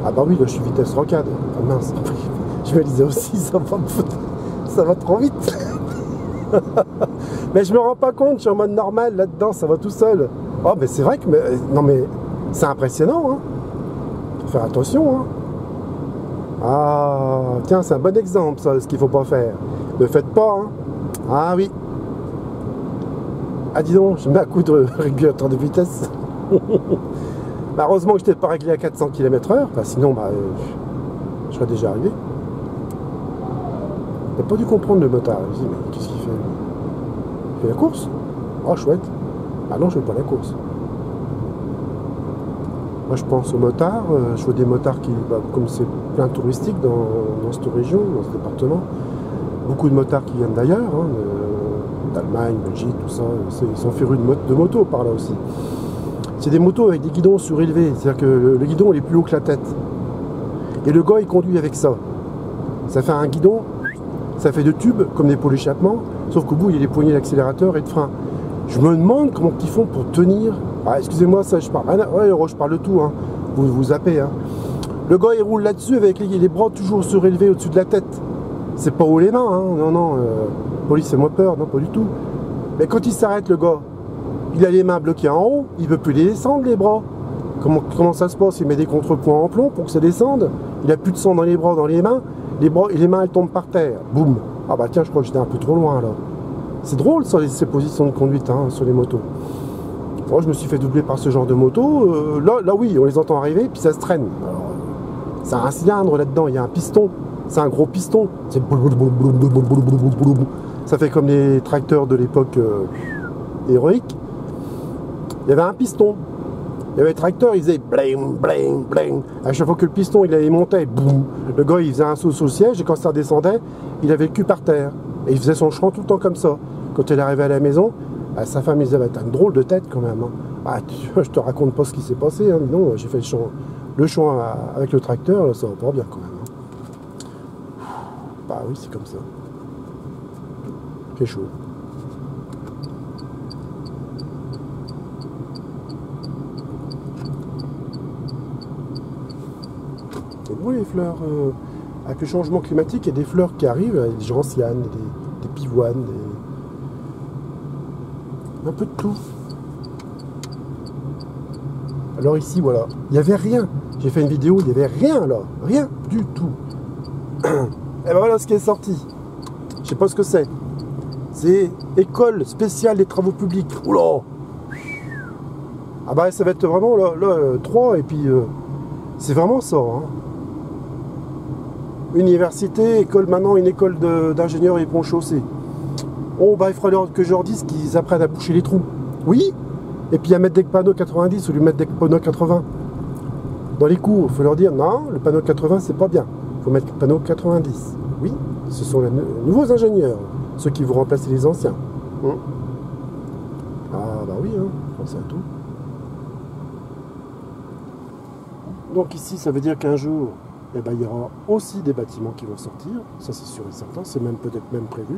Ah bah oui, là je suis vitesse rocade. Ah mince, je me disais aussi, ça va, ça va trop vite. Mais je me rends pas compte, je suis en mode normal là-dedans, ça va tout seul. Oh mais c'est vrai que, mais, non mais, c'est impressionnant, hein. Faut faire attention, hein. Ah, tiens, c'est un bon exemple, ça, ce qu'il faut pas faire. Ne faites pas, hein. Ah oui. Ah dis donc, je mets un coup de régulateur de vitesse. Bah, heureusement que je n'étais pas réglé à quatre cents kilomètres heure, bah, sinon bah, euh, je serais déjà arrivé. Il n'a pas dû comprendre le motard. Je me dis, mais qu'est-ce qu'il fait? Il fait la course? Oh chouette. Ah non, je ne fais pas la course. Moi je pense aux motards, euh, je vois des motards qui, bah, comme c'est plein touristique dans, dans cette région, dans ce département, beaucoup de motards qui viennent d'ailleurs, hein, d'Allemagne, Belgique, tout ça, ils sont férus de, mo de motos par là aussi. C'est des motos avec des guidons surélevés, c'est-à-dire que le, le guidon il est plus haut que la tête. Et le gars il conduit avec ça. Ça fait un guidon, ça fait deux tubes comme des pots d'échappement, sauf qu'au bout il y a les poignées d'accélérateur et de frein. Je me demande comment ils font pour tenir. Ah, excusez-moi, ça je parle. Ah, ouais, je parle de tout, hein. Vous vous zappez. Hein. Le gars il roule là-dessus avec les, les bras toujours surélevés au-dessus de la tête. C'est pas haut les mains, hein. Non, non. Euh, police, c'est moi peur, non, pas du tout. Mais quand il s'arrête, le gars, il a les mains bloquées en haut, il veut plus les descendre, les bras. Comment, comment ça se passe? Il met des contrepoints en plomb pour que ça descende. Il a plus de sang dans les bras, dans les mains. Les, bras, les mains, elles tombent par terre. Boum. Ah bah tiens, je crois que j'étais un peu trop loin, là. C'est drôle, ça, ces positions de conduite, hein, sur les motos. Moi, je me suis fait doubler par ce genre de moto. Euh, là, là, oui, on les entend arriver, puis ça se traîne. C'est un cylindre là-dedans, il y a un piston. C'est un gros piston. Ça fait comme les tracteurs de l'époque euh, héroïque. Il y avait un piston. Il y avait le tracteur, il faisait bling, bling, bling. À chaque fois que le piston il allait monter, boum. Le gars il faisait un saut sur le siège et quand ça redescendait, il avait le cul par terre. Et il faisait son chant tout le temps comme ça. Quand il arrivait à la maison, bah, sa femme il disait, bah, t'as une drôle de tête quand même. Hein. Ah, tu, je te raconte pas ce qui s'est passé. Hein. Non, j'ai fait le chant, le chant avec le tracteur, là, ça va pas bien quand même. Hein. Bah oui, c'est comme ça. C'est chaud. C'est beau les fleurs. Euh, avec le changement climatique, il y a des fleurs qui arrivent, des gentianes, des, des pivoines, des... un peu de tout. Alors ici, voilà, il n'y avait rien. J'ai fait une vidéo, il n'y avait rien là, rien du tout. Et ben voilà ce qui est sorti. Je sais pas ce que c'est. C'est École spéciale des travaux publics. Oula! Ah bah ça va être vraiment là, là trois et puis euh, c'est vraiment ça. Hein. Université, école maintenant, une école d'ingénieurs et ponts chaussés. Oh bah il faudra que je leur dise qu'ils apprennent à boucher les trous. Oui. Et puis à mettre des panneaux quatre-vingt-dix au lieu de mettre des panneaux quatre-vingts. Dans les cours, il faut leur dire non, le panneau quatre-vingts c'est pas bien. Il faut mettre le panneau quatre-vingt-dix. Oui, ce sont les nouveaux ingénieurs, ceux qui vont remplacer les anciens. Hum. Ah bah oui, hein, pensez à tout. Donc ici, ça veut dire qu'un jour, eh ben, il y aura aussi des bâtiments qui vont sortir. Ça c'est sûr et certain, c'est même peut-être même prévu.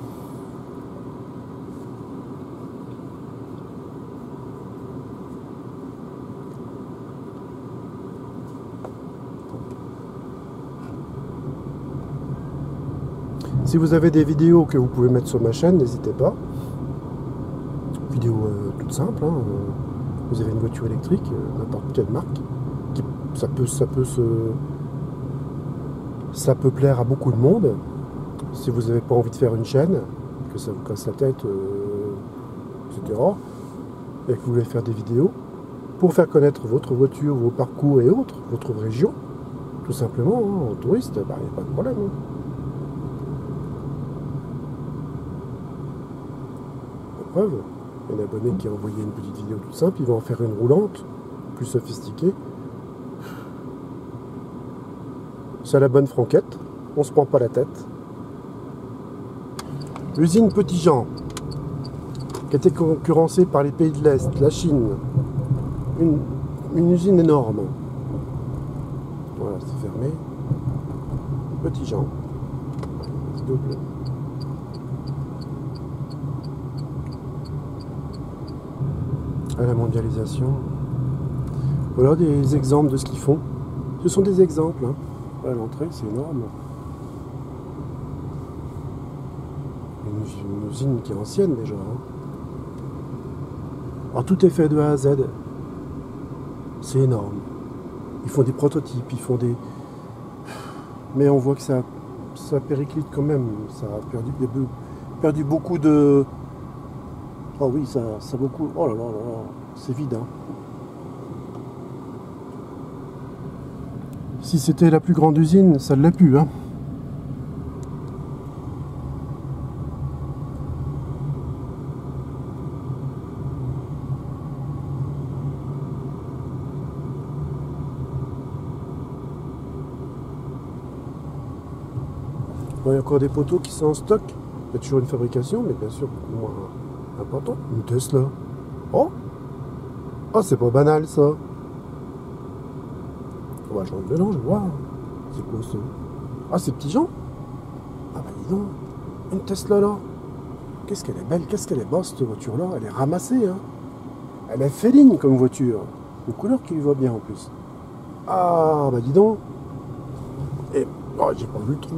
Si vous avez des vidéos que vous pouvez mettre sur ma chaîne, n'hésitez pas. Vidéo euh, toute simple. Hein. Vous avez une voiture électrique, euh, n'importe quelle marque. Qui, ça peut, ça peut se, ça peut plaire à beaucoup de monde. Si vous n'avez pas envie de faire une chaîne, que ça vous casse la tête, euh, et cetera. Et que vous voulez faire des vidéos pour faire connaître votre voiture, vos parcours et autres, votre région, tout simplement, hein, en touriste, bah, il n'y a pas de problème. Hein. Preuve, il y a un abonné qui a envoyé une petite vidéo toute simple, il va en faire une roulante, plus sophistiquée. C'est la bonne franquette, on se prend pas la tête. L'usine Petit Jean, qui a été concurrencée par les pays de l'Est, la Chine, une, une usine énorme. Voilà, c'est fermé. Petit Jean, c'est double. À la mondialisation. Voilà des exemples de ce qu'ils font. Ce sont des exemples. Hein. Voilà, l'entrée, c'est énorme. Une, une usine qui est ancienne déjà. Hein. Alors tout est fait de A à Z. C'est énorme. Ils font des prototypes, ils font des... Mais on voit que ça, ça périclite quand même. Ça a perdu, perdu beaucoup de... Oh oui, ça, ça beaucoup... Oh là là là là, c'est vide. Hein. Si c'était la plus grande usine, ça ne l'est plus. Hein. Il y a encore des poteaux qui sont en stock. Il y a toujours une fabrication, mais bien sûr beaucoup moins important. Une Tesla. Oh Oh, c'est pas banal ça. Ouais, je rentre dedans, je vois. C'est quoi ça? Ah, ces petits gens? Ah bah dis donc, une Tesla là. Qu'est-ce qu'elle est belle, qu'est-ce qu'elle est basse cette voiture là. Elle est ramassée, hein. Elle est féline comme voiture. Une couleur qui lui va bien en plus. Ah bah dis donc. Et oh, j'ai pas vu le trou.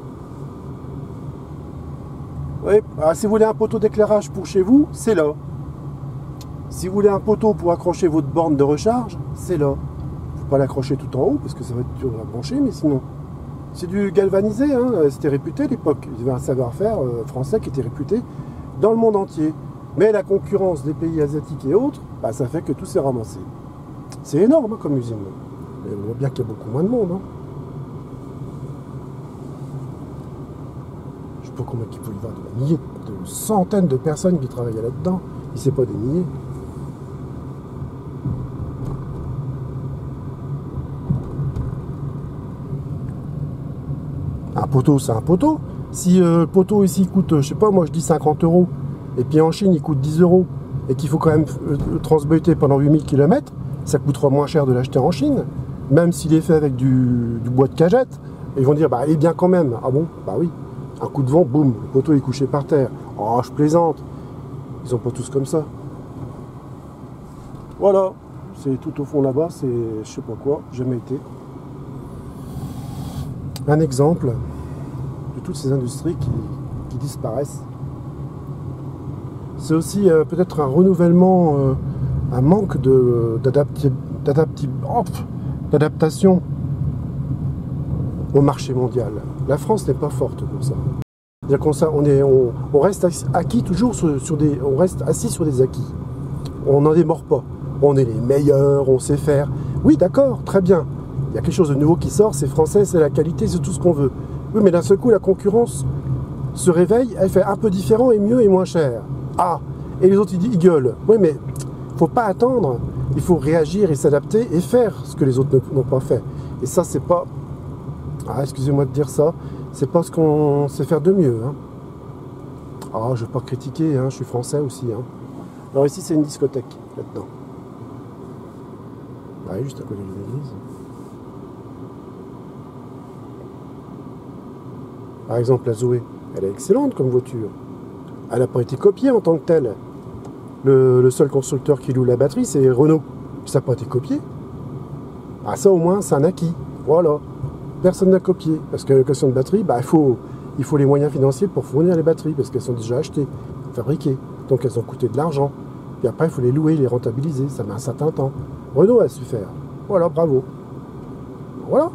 Oui, alors, si vous voulez un poteau d'éclairage pour chez vous, c'est là. Si vous voulez un poteau pour accrocher votre borne de recharge, c'est là. Il ne faut pas l'accrocher tout en haut parce que ça va être dur à brancher, mais sinon. C'est du galvanisé, hein. C'était réputé à l'époque. Il y avait un savoir-faire euh, français qui était réputé dans le monde entier. Mais la concurrence des pays asiatiques et autres, bah, ça fait que tout s'est ramassé. C'est énorme hein, comme usine. Mais on voit bien qu'il y a beaucoup moins de monde. Hein. Je ne sais pas combien il faut y avoir, de milliers, de centaines de personnes qui travaillent là-dedans. Il ne sait pas des milliers. Un poteau, c'est un poteau. Si euh, le poteau ici coûte, je sais pas, moi je dis cinquante euros, et puis en Chine il coûte dix euros, et qu'il faut quand même euh, transbeuter pendant huit mille kilomètres, ça coûtera moins cher de l'acheter en Chine, même s'il est fait avec du, du bois de cagette. Et ils vont dire, bah il est bien quand même. Ah bon? Bah oui. Un coup de vent, boum, le poteau est couché par terre. Oh, je plaisante. Ils sont pas tous comme ça. Voilà. C'est tout au fond là-bas, c'est je sais pas quoi, jamais été. Un exemple de toutes ces industries qui, qui disparaissent. C'est aussi euh, peut-être un renouvellement, euh, un manque de, d'adapti, d'adapti, oh, d'adaptation au marché mondial. La France n'est pas forte pour ça. C'est-à-dire qu'on on est, on, on reste acquis toujours sur, sur des, on reste assis sur des acquis. On n'en démord pas. On est les meilleurs, on sait faire. Oui, d'accord, très bien. Il y a quelque chose de nouveau qui sort, c'est français, c'est la qualité, c'est tout ce qu'on veut. Oui, mais d'un seul coup, la concurrence se réveille, elle fait un peu différent et mieux et moins cher. Ah, et les autres, ils, ils gueulent. Oui, mais il ne faut pas attendre. Il faut réagir et s'adapter et faire ce que les autres n'ont pas fait. Et ça, c'est pas... Ah, excusez-moi de dire ça. C'est pas ce qu'on sait faire de mieux. Hein. Ah, je ne vais pas critiquer, hein, je suis français aussi. Hein. Alors ici, c'est une discothèque, là-dedans. Ah oui, juste à côté de l'église. Par exemple, la Zoé, elle est excellente comme voiture. Elle n'a pas été copiée en tant que telle. Le, le seul constructeur qui loue la batterie, c'est Renault. Ça n'a pas été copié. Ah, ça au moins, c'est un acquis. Voilà. Personne n'a copié. Parce que la question de batterie, bah, il faut, il faut les moyens financiers pour fournir les batteries, parce qu'elles sont déjà achetées, fabriquées. Donc elles ont coûté de l'argent. Puis après, il faut les louer, les rentabiliser. Ça met un certain temps. Renault a su faire. Voilà, bravo. Voilà.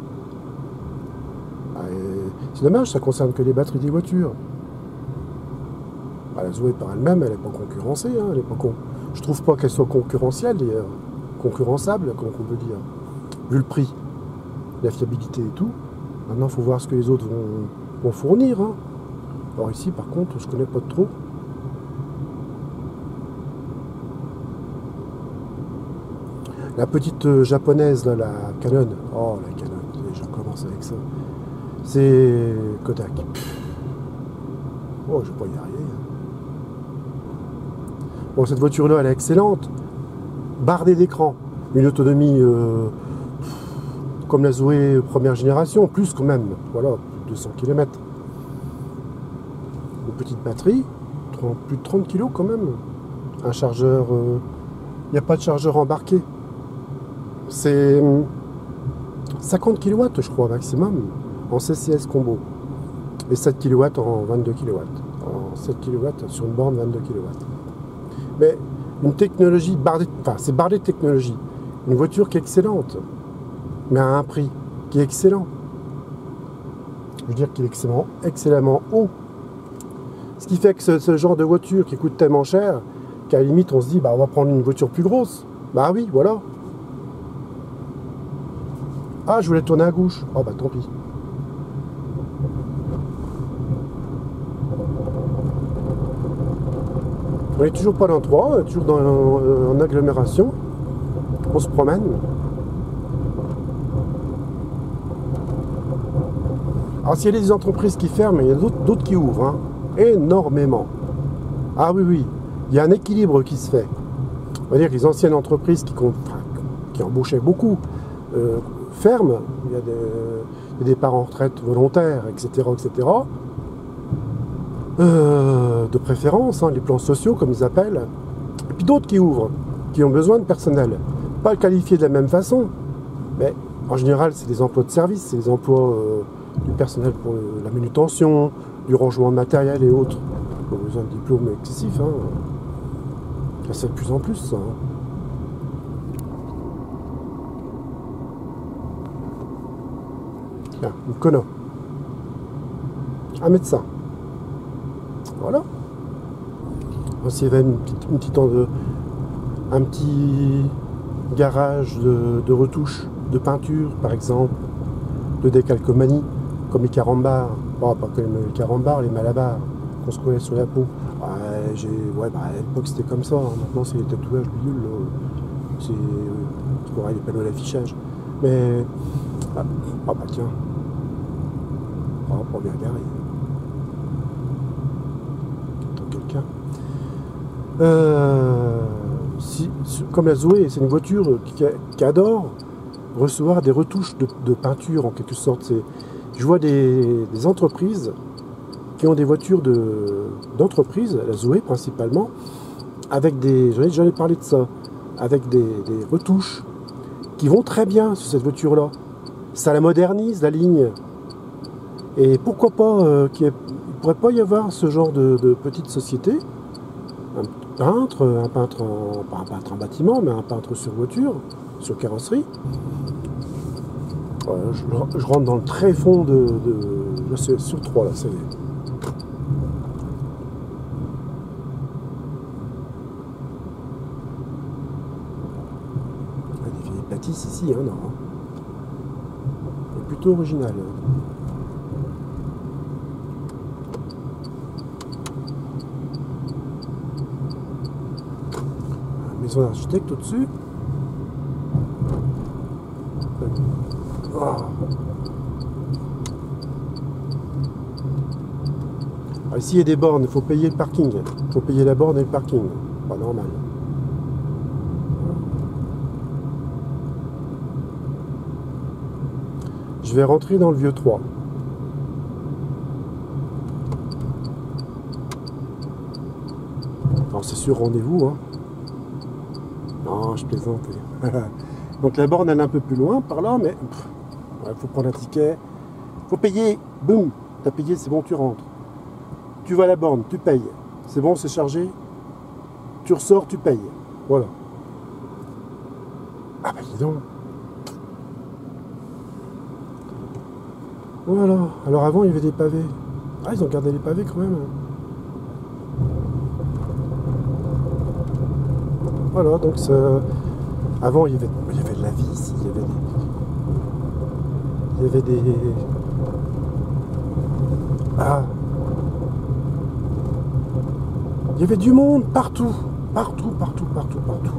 C'est dommage, ça concerne que les batteries des voitures. Bah, la Zoé par elle-même, elle n'est pas concurrencée. Hein, elle est pas con... Je trouve pas qu'elle soit concurrentielle, d'ailleurs. Concurrençable, comme on peut dire. Vu le prix, la fiabilité et tout. Maintenant, il faut voir ce que les autres vont, vont fournir. Hein. Alors ici, par contre, je connais pas trop. La petite euh, japonaise, là, la Canon. Oh, la Canon, je commence avec ça. C'est Kodak. Oh, je vais pas y arriver. Bon, cette voiture-là, elle est excellente. Bardée d'écran. Une autonomie euh, comme la Zoé première génération, plus quand même. Voilà, deux cents kilomètres. Une petite batterie, plus de trente kilos quand même. Un chargeur... Il euh, n'y a pas de chargeur embarqué. C'est... cinquante kilowatts, je crois, maximum, en C C S combo. Et sept kilowatts en vingt-deux kilowatts. En sept kilowatts sur une borne vingt-deux kilowatts. Mais une technologie bardée, enfin c'est bardé de technologie. Une voiture qui est excellente, mais à un prix qui est excellent. Je veux dire qu'il est excellemment, excellemment haut. Ce qui fait que ce, ce genre de voiture qui coûte tellement cher, qu'à la limite on se dit bah on va prendre une voiture plus grosse. Bah oui, voilà. Ah, je voulais tourner à gauche. Oh bah tant pis. On est toujours pas dans trois, toujours dans, en, en agglomération. On se promène. Alors s'il y a des entreprises qui ferment, il y a d'autres qui ouvrent. Hein. Énormément. Ah oui, oui. Il y a un équilibre qui se fait. On va dire que les anciennes entreprises qui, enfin, qui embauchaient beaucoup euh, ferment. Il y a des, des départs en retraite volontaires, et cetera, et cetera. Euh, de préférence, hein, les plans sociaux comme ils appellent, et puis d'autres qui ouvrent, qui ont besoin de personnel, pas qualifié de la même façon, mais en général c'est des emplois de service, c'est des emplois euh, du personnel pour le, la manutention, du rangement de matériel et autres, pas besoin de diplôme excessif, hein. C'est de plus en plus ça. Hein. Tiens, une conne, un médecin. Voilà. S'il y avait une petite, une petite, un petit garage de, de retouche, de peinture par exemple, de décalcomanie, comme les carambars, bon, pas comme les carambars, les malabars qu'on se collait sur la peau. Ouais, j'ai, ouais, bah, à l'époque c'était comme ça, hein. Maintenant c'est les tatouages bidules, c'est euh, les panneaux d'affichage. Mais, ah, ah bah tiens, oh, pas bien garé. Quelqu'un. Euh, si, comme la Zoé, c'est une voiture qui, qui adore recevoir des retouches de, de peinture en quelque sorte. C'est, je vois des, des entreprises qui ont des voitures de, d'entreprise, la Zoé principalement, avec des, j'en ai, j'en ai parlé de ça, avec des, des retouches qui vont très bien sur cette voiture-là. Ça la modernise, la ligne. Et pourquoi pas, euh, qu'il ne pourrait pas y avoir ce genre de, de petite société, un peintre, un peintre en, pas un peintre en bâtiment, mais un peintre sur voiture, sur carrosserie. Voilà, je, je rentre dans le très fond de, de là, c'est sur trois là, c'est des vieilles bâtisses ici, hein, non. C'est plutôt original. Maison d'architecte au-dessus. Oh. Alors ici il y a des bornes, il faut payer le parking. Il faut payer la borne et le parking. Pas normal. Je vais rentrer dans le vieux trois. Alors c'est sur rendez-vous, hein. Non, je plaisante. Donc la borne elle est un peu plus loin par là, mais il ouais, faut prendre un ticket. Faut payer. Boum, t'as payé, c'est bon, tu rentres. Tu vas à la borne, tu payes. C'est bon, c'est chargé. Tu ressors, tu payes. Voilà. Ah bah dis donc. Voilà. Alors avant il y avait des pavés. Ah, ils ont gardé les pavés quand même. Voilà, donc ça... Avant, il y, avait, il y avait de la vie ici, il y avait des... Il y avait des... Ah Il y avait du monde partout, partout, partout, partout, partout.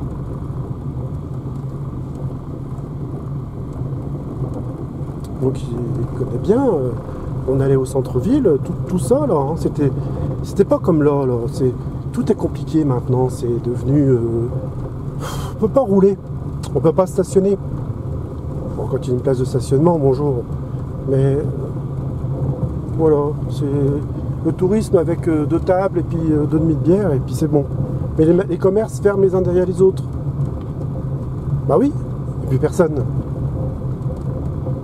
Donc il connaît bien, euh, on allait au centre-ville, tout, tout ça là, hein, c'était, c'était pas comme là, là c'est, tout est compliqué maintenant, c'est devenu... Euh, on peut pas rouler, on peut pas stationner. Bon, quand il y a une place de stationnement, bonjour, mais euh, voilà, c'est le tourisme avec euh, deux tables et puis euh, deux demi de bière et puis c'est bon. Mais les, les commerces ferment les uns derrière les autres. Bah oui, et puis personne.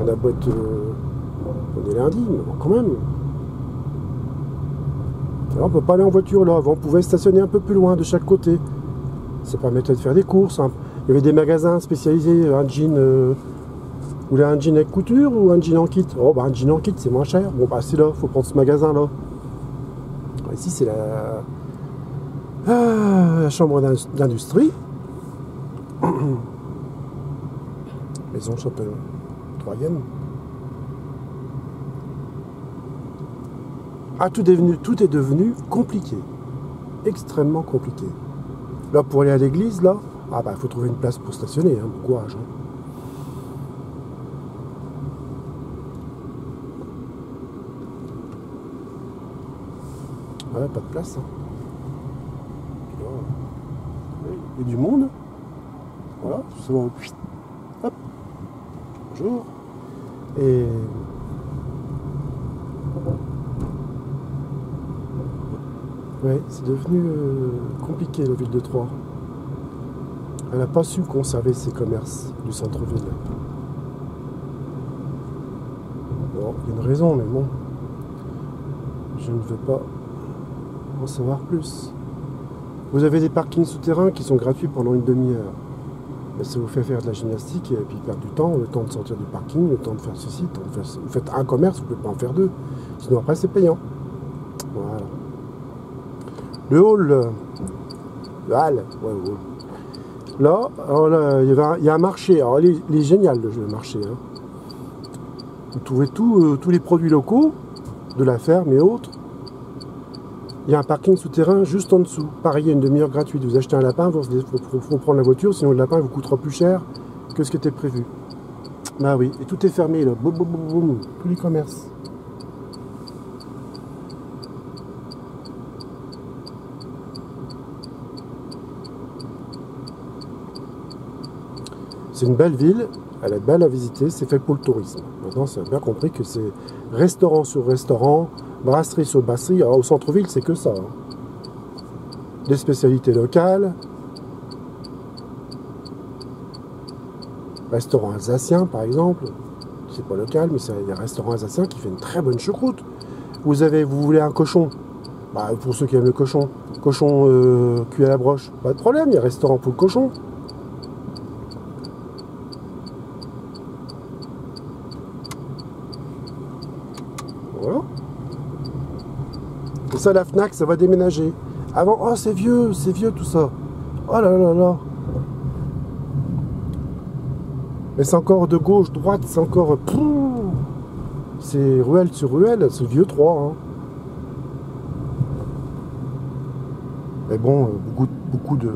on a beau être, euh, on est lundi, mais bon, quand même. Alors, on peut pas aller en voiture là. Avant, on pouvait stationner un peu plus loin de chaque côté. Ça permettait de faire des courses. Hein. Il y avait des magasins spécialisés, un jean, euh, vous voulez un jean avec couture ou un jean en kit? Oh, bah un jean en kit, c'est moins cher. Bon, bah c'est là, faut prendre ce magasin là. Ici, c'est la, ah, la chambre d'industrie. Maison chapelle troyenne. Ah, tout est devenu, tout est devenu compliqué. Extrêmement compliqué. Là, pour aller à l'église, là, ah bah, il faut trouver une place pour stationner, hein, bon courage. Hein. Ouais, pas de place. Hein. Il y a du monde. Voilà, ça va. Hop. Bonjour. Et ouais, c'est devenu euh, compliqué la ville de Troyes. Elle n'a pas su conserver ses commerces du centre-ville. Bon, il y a une raison, mais bon, je ne veux pas en savoir plus. Vous avez des parkings souterrains qui sont gratuits pendant une demi-heure. Mais ça vous fait faire de la gymnastique et puis perdre du temps, le temps de sortir du parking, le temps de faire ceci, le temps de faire... Vous faites un commerce, vous ne pouvez pas en faire deux. Sinon après c'est payant. Voilà. Le hall, le hall, ouais, ouais. Là, alors là, il y, avait un, il y a un marché. Alors il est, il est génial le marché. Hein. Vous trouvez tout, euh, tous les produits locaux de la ferme et autres. Il y a un parking souterrain juste en dessous. Pareil, il y a une demi-heure gratuite. Vous achetez un lapin, il faut, faut prendre la voiture, sinon le lapin il vous coûtera plus cher que ce qui était prévu. Bah oui, et tout est fermé là. Boum, boum, boum, boum. Tous les commerces. C'est une belle ville, elle est belle à visiter, c'est fait pour le tourisme. Maintenant, c'est bien compris que c'est restaurant sur restaurant, brasserie sur brasserie. Alors, au centre-ville, c'est que ça. Hein. Des spécialités locales, restaurant alsacien, par exemple. C'est pas local, mais il y a un restaurant alsacien qui fait une très bonne choucroute. Vous avez, vous voulez un cochon, bah, pour ceux qui aiment le cochon, cochon euh, cuit à la broche, pas de problème, il y a un restaurant pour le cochon. Voilà. Et ça, la Fnac, ça va déménager. Avant, oh c'est vieux, c'est vieux tout ça. Oh là là là. Mais c'est encore de gauche, droite, c'est encore... C'est ruelle sur ruelle, c'est vieux Troyes. Hein. Mais bon, beaucoup, beaucoup de...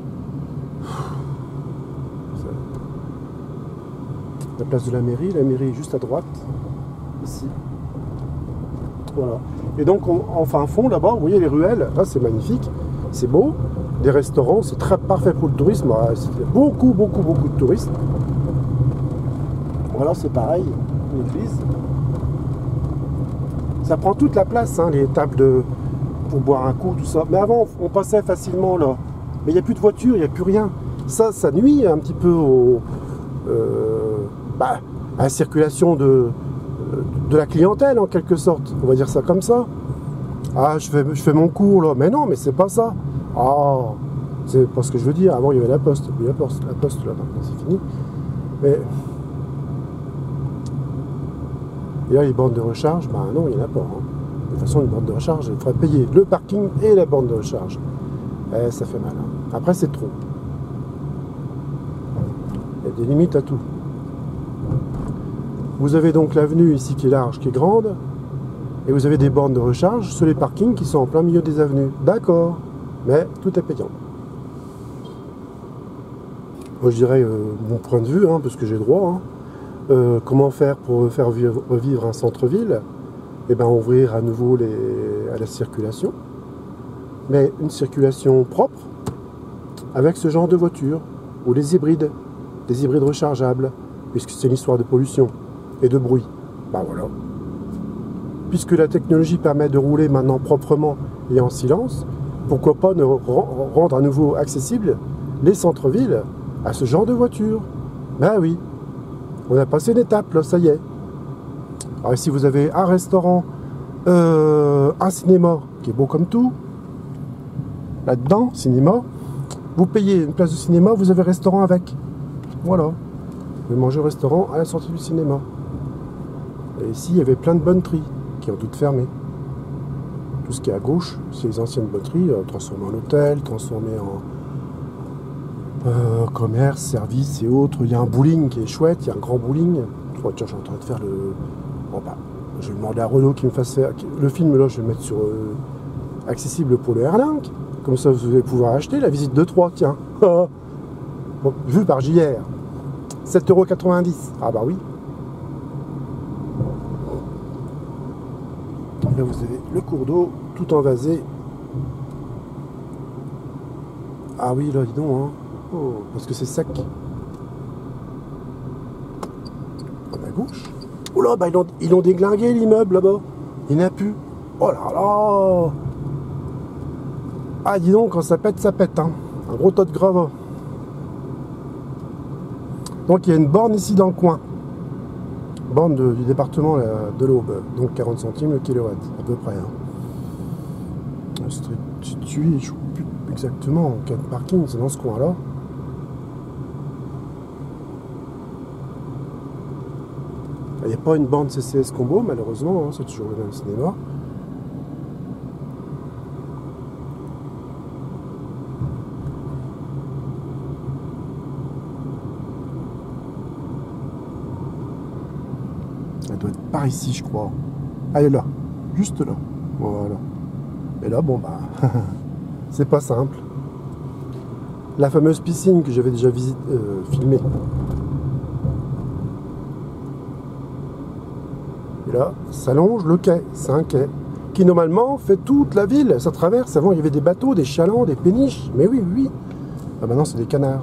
La place de la mairie, la mairie est juste à droite, ici. Voilà. Et donc, on, en fin fond, là-bas, vous voyez les ruelles, là c'est magnifique, c'est beau. Des restaurants, c'est très parfait pour le tourisme. C'est beaucoup, beaucoup, beaucoup de touristes. Voilà, c'est pareil, une église. Ça prend toute la place, hein, les tables de, pour boire un coup, tout ça. Mais avant, on passait facilement là. Mais il n'y a plus de voitures, il n'y a plus rien. Ça, ça nuit un petit peu au, euh, bah, à la circulation de, de la clientèle, en quelque sorte. On va dire ça comme ça. Ah, je fais, je fais mon cours là. Mais non, mais c'est pas ça. Ah, c'est pas ce que je veux dire. Avant, il y avait la poste. La poste, la poste là, maintenant, c'est fini. Mais... Et là, les bornes de recharge, bah non, il n'y en a pas. Hein. De toute façon, une borne de recharge, il faudrait payer le parking et la borne de recharge. Eh, ça fait mal. Hein. Après, c'est trop. Il y a des limites à tout. Vous avez donc l'avenue ici qui est large, qui est grande, et vous avez des bornes de recharge sur les parkings qui sont en plein milieu des avenues. D'accord, mais tout est payant. Moi, je dirais euh, mon point de vue, hein, parce que j'ai droit. Hein. Euh, comment faire pour faire vivre, revivre un centre-ville? Eh bien, ouvrir à nouveau les, à la circulation, mais une circulation propre avec ce genre de voitures, ou les hybrides, des hybrides rechargeables, puisque c'est une histoire de pollution et de bruit. Ben voilà. Puisque la technologie permet de rouler maintenant proprement et en silence, pourquoi pas ne rendre à nouveau accessibles les centres-villes à ce genre de voitures? Ben oui. On a passé une étape, là, ça y est. Alors si vous avez un restaurant, euh, un cinéma, qui est beau comme tout, là-dedans, cinéma, vous payez une place de cinéma, vous avez restaurant avec. Voilà. Vous pouvez manger au restaurant à la sortie du cinéma. Et ici, il y avait plein de bonneteries qui ont toutes fermé. Tout ce qui est à gauche, c'est les anciennes bonneteries, euh, transformées en hôtel, transformées en euh, commerce, services et autres. Il y a un bowling qui est chouette, il y a un grand bowling. Oh, tiens, je suis en train de faire le... Bon, bah, je vais demander à Renault qui me fasse faire... Le film, là, je vais le mettre sur... Euh, accessible pour le Airlink. Comme ça, vous allez pouvoir acheter la visite de Troyes, tiens. Bon, vu par J R. sept euros quatre-vingt-dix. Ah bah oui. Là, vous avez le cours d'eau, tout envasé. Ah oui, là, dis donc, hein. Oh, parce que c'est sec. À gauche. Oh là, bah, ils l'ont ils ont déglingué l'immeuble là-bas. Il n'y en a plus. Oh là là. Ah, dis donc, quand ça pète, ça pète, hein. Un gros tas de gravats. Donc, il y a une borne ici dans le coin. Borne de, du département là, de l'Aube. Donc, quarante centimes le kilowatt, à peu près. Hein. C'est situé, je ne sais plus exactement quel parking, c'est dans ce coin-là. Il n'y a pas une borne C C S combo, malheureusement, hein, c'est toujours le même cinéma. Elle doit être par ici, je crois. Ah, elle est là, juste là. Voilà. Et là, bon, bah, c'est pas simple. La fameuse piscine que j'avais déjà visité, euh, filmée. Et là, ça longe le quai, c'est un quai qui normalement fait toute la ville, ça traverse. Avant il y avait des bateaux, des chalands, des péniches, mais oui, oui. Ah, maintenant c'est des canards.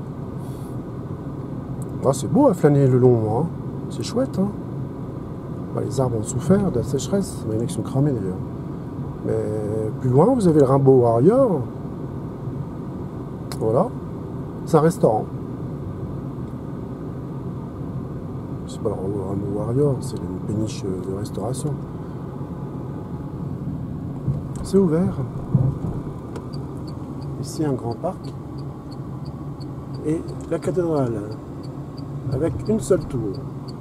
Ah, c'est beau à flâner le long, hein. C'est chouette. Hein. Bah, les arbres ont souffert de la sécheresse, il y en a qui sont cramés d'ailleurs. Mais plus loin, vous avez le Rainbow Warrior. Voilà, c'est un restaurant. C'est pas le Rainbow Warrior, c'est une péniche de restauration. C'est ouvert. Ici, un grand parc. Et la cathédrale, avec une seule tour.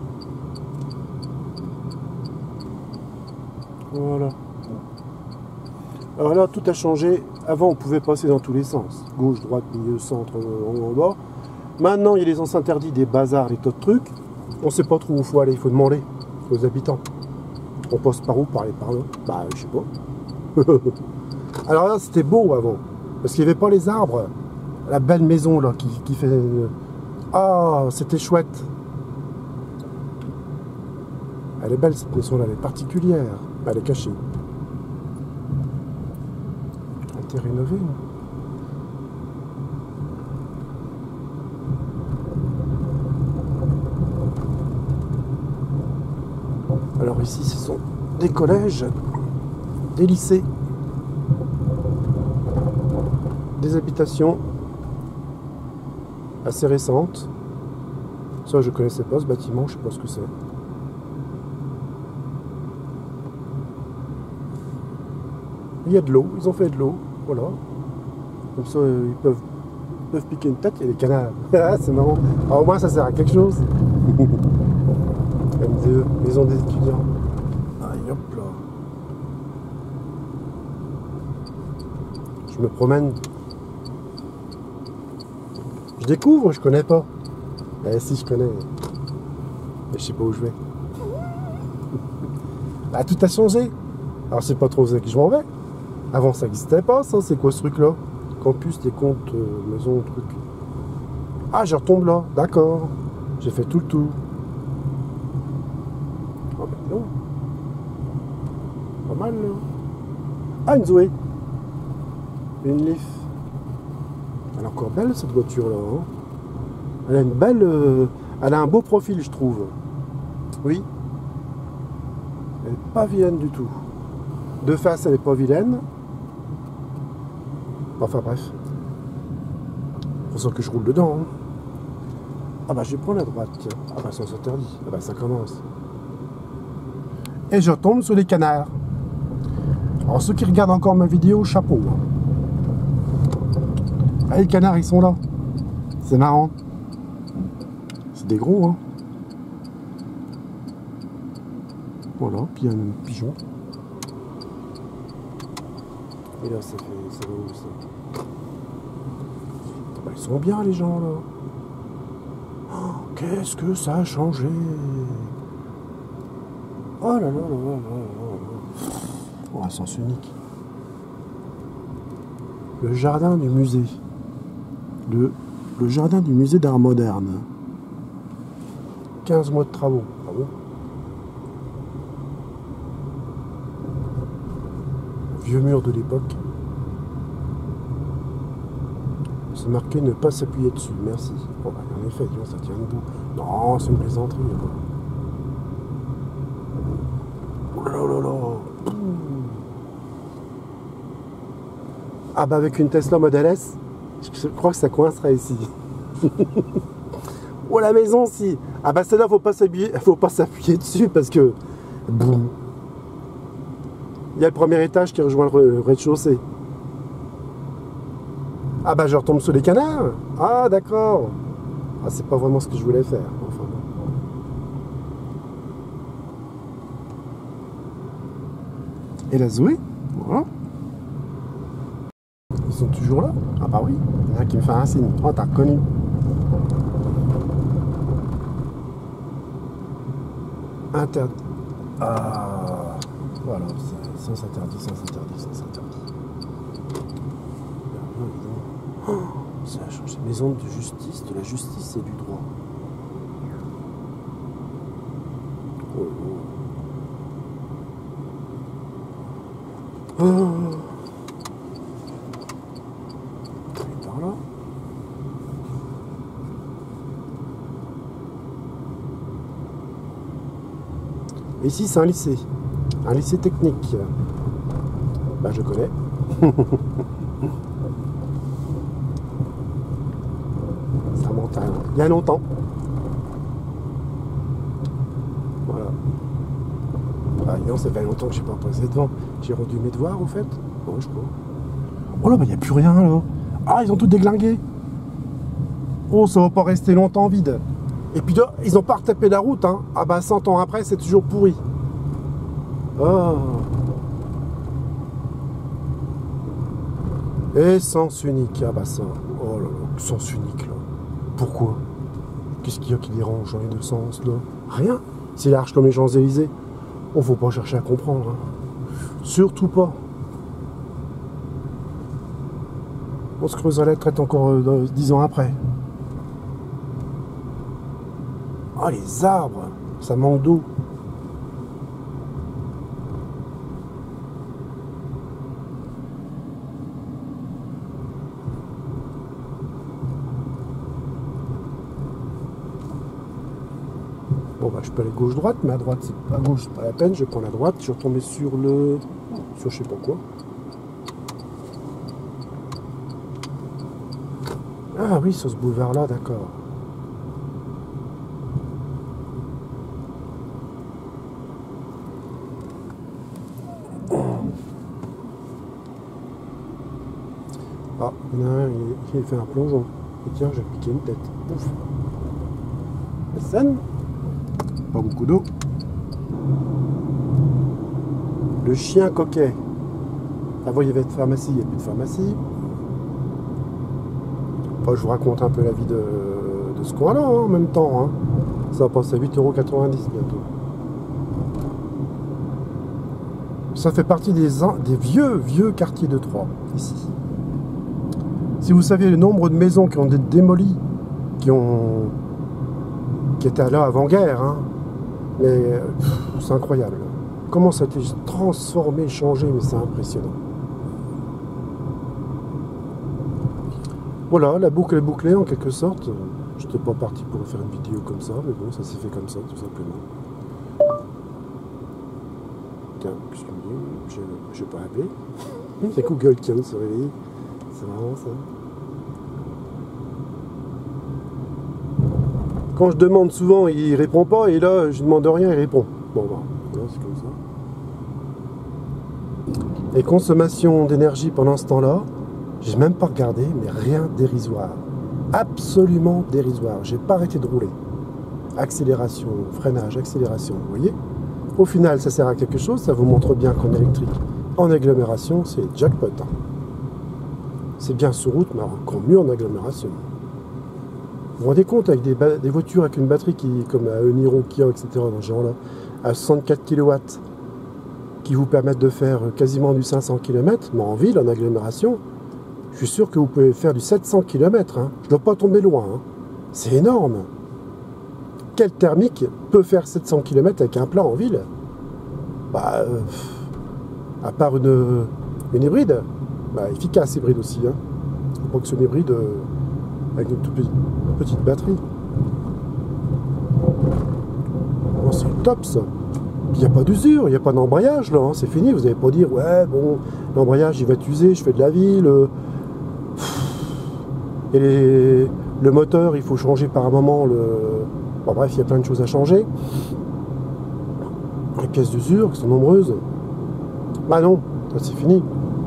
Voilà. Alors là, tout a changé. Avant, on pouvait passer dans tous les sens. Gauche, droite, milieu, centre, en haut, en bas. Maintenant, il y a les sens interdits, des bazars, des tas de trucs. On ne sait pas trop où il faut aller. Il faut demander aux habitants. On passe par où? Par les par là? Bah, je sais pas. Alors là, c'était beau avant. Parce qu'il n'y avait pas les arbres. La belle maison, là, qui, qui fait... Ah, c'était chouette. Elle est belle, cette maison-là. Elle est particulière. Elle est cachée. Elle a été rénovée. Alors ici, ce sont des collèges, des lycées, des habitations assez récentes. Ça, je connaissais pas ce bâtiment, je sais pas ce que c'est. Il y a de l'eau, ils ont fait de l'eau, voilà. Comme ça, ils peuvent, ils peuvent piquer une tête, il y a des canards. Ah, c'est marrant. Alors, au moins, ça sert à quelque chose. M deux, maison des étudiants. Aïe, hop là. Je me promène. Je découvre, je connais pas. Eh si, je connais. Mais je sais pas où je vais. Bah, tout a changé. Alors, c'est pas trop ça que je m'en vais. Avant, ça n'existait pas, ça. C'est quoi ce truc-là? Campus, des comptes, euh, maison, truc. Ah, je retombe là. D'accord. J'ai fait tout le tour. Oh, ben non. Pas mal, là. Ah, une Zoé. Une Leaf. Elle est encore belle, cette voiture-là. Hein. Elle a une belle... Euh, elle a un beau profil, je trouve. Oui. Elle n'est pas vilaine du tout. De face, elle n'est pas vilaine. Enfin, bref. C'est pour ça que je roule dedans. Hein. Ah bah je vais prendre la droite, tiens. Ah bah ça s'interdit. Ah bah ça commence. Et je tombe sur les canards. Alors ceux qui regardent encore ma vidéo, chapeau. Ah les canards ils sont là. C'est marrant. C'est des gros hein. Voilà, puis il y a un pigeon. Et là ça fait. ça va où ça? Bah, ils sont bien les gens là. Oh, qu'est-ce que ça a changé? Oh là là là là là là. Oh, un sens unique. Le jardin du musée. Le, le jardin du musée d'art moderne. quinze mois de travaux. Ah bon? Vieux mur de l'époque. C'est marqué ne pas s'appuyer dessus. Merci. Bon, bah, en effet, ça tient debout. Non, c'est une plaisanterie. Oh là là là. Ah bah avec une Tesla Model S, je crois que ça coincerait ici. Oh la maison si. Ah bah celle-là faut pas s'appuyer, faut pas s'appuyer dessus parce que boum. Il y a le premier étage qui rejoint le rez-de-chaussée. Ah bah je retombe sur les canards. Ah d'accord. Ah c'est pas vraiment ce que je voulais faire. Enfin bon. Et la Zoé, voilà. Ils sont toujours là? Ah bah oui, il y en a qui me fait un signe. Oh, t'as reconnu. Interdit. Ah, voilà, sans interdit, sans interdit, sans interdit. Oh, ça a changé. Maison de justice, de la justice et du droit. Oh, oh. Oh. Par là. Ici, c'est un lycée. Un lycée technique. Bah, je connais. Ça remonte à il y a longtemps. Voilà. Ah, non, ça fait longtemps que je n'ai pas passé devant. J'ai rendu mes devoirs, au fait. Bon, je crois. Oh là, bah, il n'y a plus rien, là. Ah, ils ont tout déglingué. Oh, ça va pas rester longtemps vide. Et puis là, ils ont pas retapé la route, hein. Ah bah cent ans après, c'est toujours pourri. Oh. Et sens unique. Ah bah ça. Oh là là, sens unique là. Pourquoi? Qu'est-ce qu'il y a qui dérange dans les deux sens là? Rien. C'est large comme les Champs-Élysées. Oh, faut pas chercher à comprendre. Hein. Surtout pas. On se creusera la traite encore euh, dix ans après. Ah, oh, les arbres, ça manque d'eau. Bon bah je peux aller gauche-droite, mais à droite c'est pas à gauche, c'est pas la peine, je prends la droite, je suis retombé sur le... sur je sais pas quoi. Ah oui, sur ce boulevard-là, d'accord. Ah, il y en a un, il, il fait un plongeon. Et tiens, j'ai piqué une tête. Ouf. La scène. Pas beaucoup d'eau. Le chien coquet. Avant, il y avait de pharmacie, il n'y a plus de pharmacie. Enfin, je vous raconte un peu la vie de, de ce coin-là, hein, en même temps. Hein. Ça va passer à huit euros quatre-vingt-dix bientôt. Ça fait partie des, des vieux, vieux quartiers de Troyes, ici. Si vous saviez le nombre de maisons qui ont été démolies, qui ont qui étaient là avant-guerre, hein, mais c'est incroyable. Comment ça a été transformé, changé, mais c'est impressionnant. Voilà, la boucle est bouclée en quelque sorte. Je n'étais pas parti pour faire une vidéo comme ça, mais bon, ça s'est fait comme ça, tout simplement. Tiens, qu'est-ce que tu me dis? Je n'ai pas appelé. C'est Google qui vient de se réveiller. C'est marrant ça. Quand je demande souvent, il répond pas, et là, je demande rien, il répond. Bon, bah, voilà, c'est comme ça. Et consommation d'énergie pendant ce temps-là, j'ai même pas regardé, mais rien dérisoire. Absolument dérisoire. J'ai pas arrêté de rouler. Accélération, freinage, accélération, vous voyez? Au final, ça sert à quelque chose, ça vous montre bien qu'en électrique, en agglomération, c'est jackpot. Hein. C'est bien sur route, mais encore mieux en agglomération. Vous vous rendez compte, avec des, des voitures avec une batterie qui, comme à Niro, Kia, et cetera, dans ce genre-là, à soixante-quatre kilowatts, qui vous permettent de faire quasiment du cinq cents kilomètres, mais en ville, en agglomération, je suis sûr que vous pouvez faire du sept cents kilomètres. Hein. Je ne dois pas tomber loin. Hein. C'est énorme. Quel thermique peut faire sept cents kilomètres avec un plat en ville? Bah, euh, à part une, une hybride, bah, efficace hybride aussi. Hein. Faut pas que c'est une hybride euh, avec une toute petite, petite batterie. Oh, c'est top ça. Il n'y a pas d'usure, il n'y a pas d'embrayage là, hein. C'est fini. Vous n'allez pas dire, ouais, bon, l'embrayage il va être usé, je fais de la ville. Euh, et les, le moteur, il faut changer par un moment le. Bon, bref, il y a plein de choses à changer. Les pièces d'usure qui sont nombreuses. Bah non, ça c'est fini.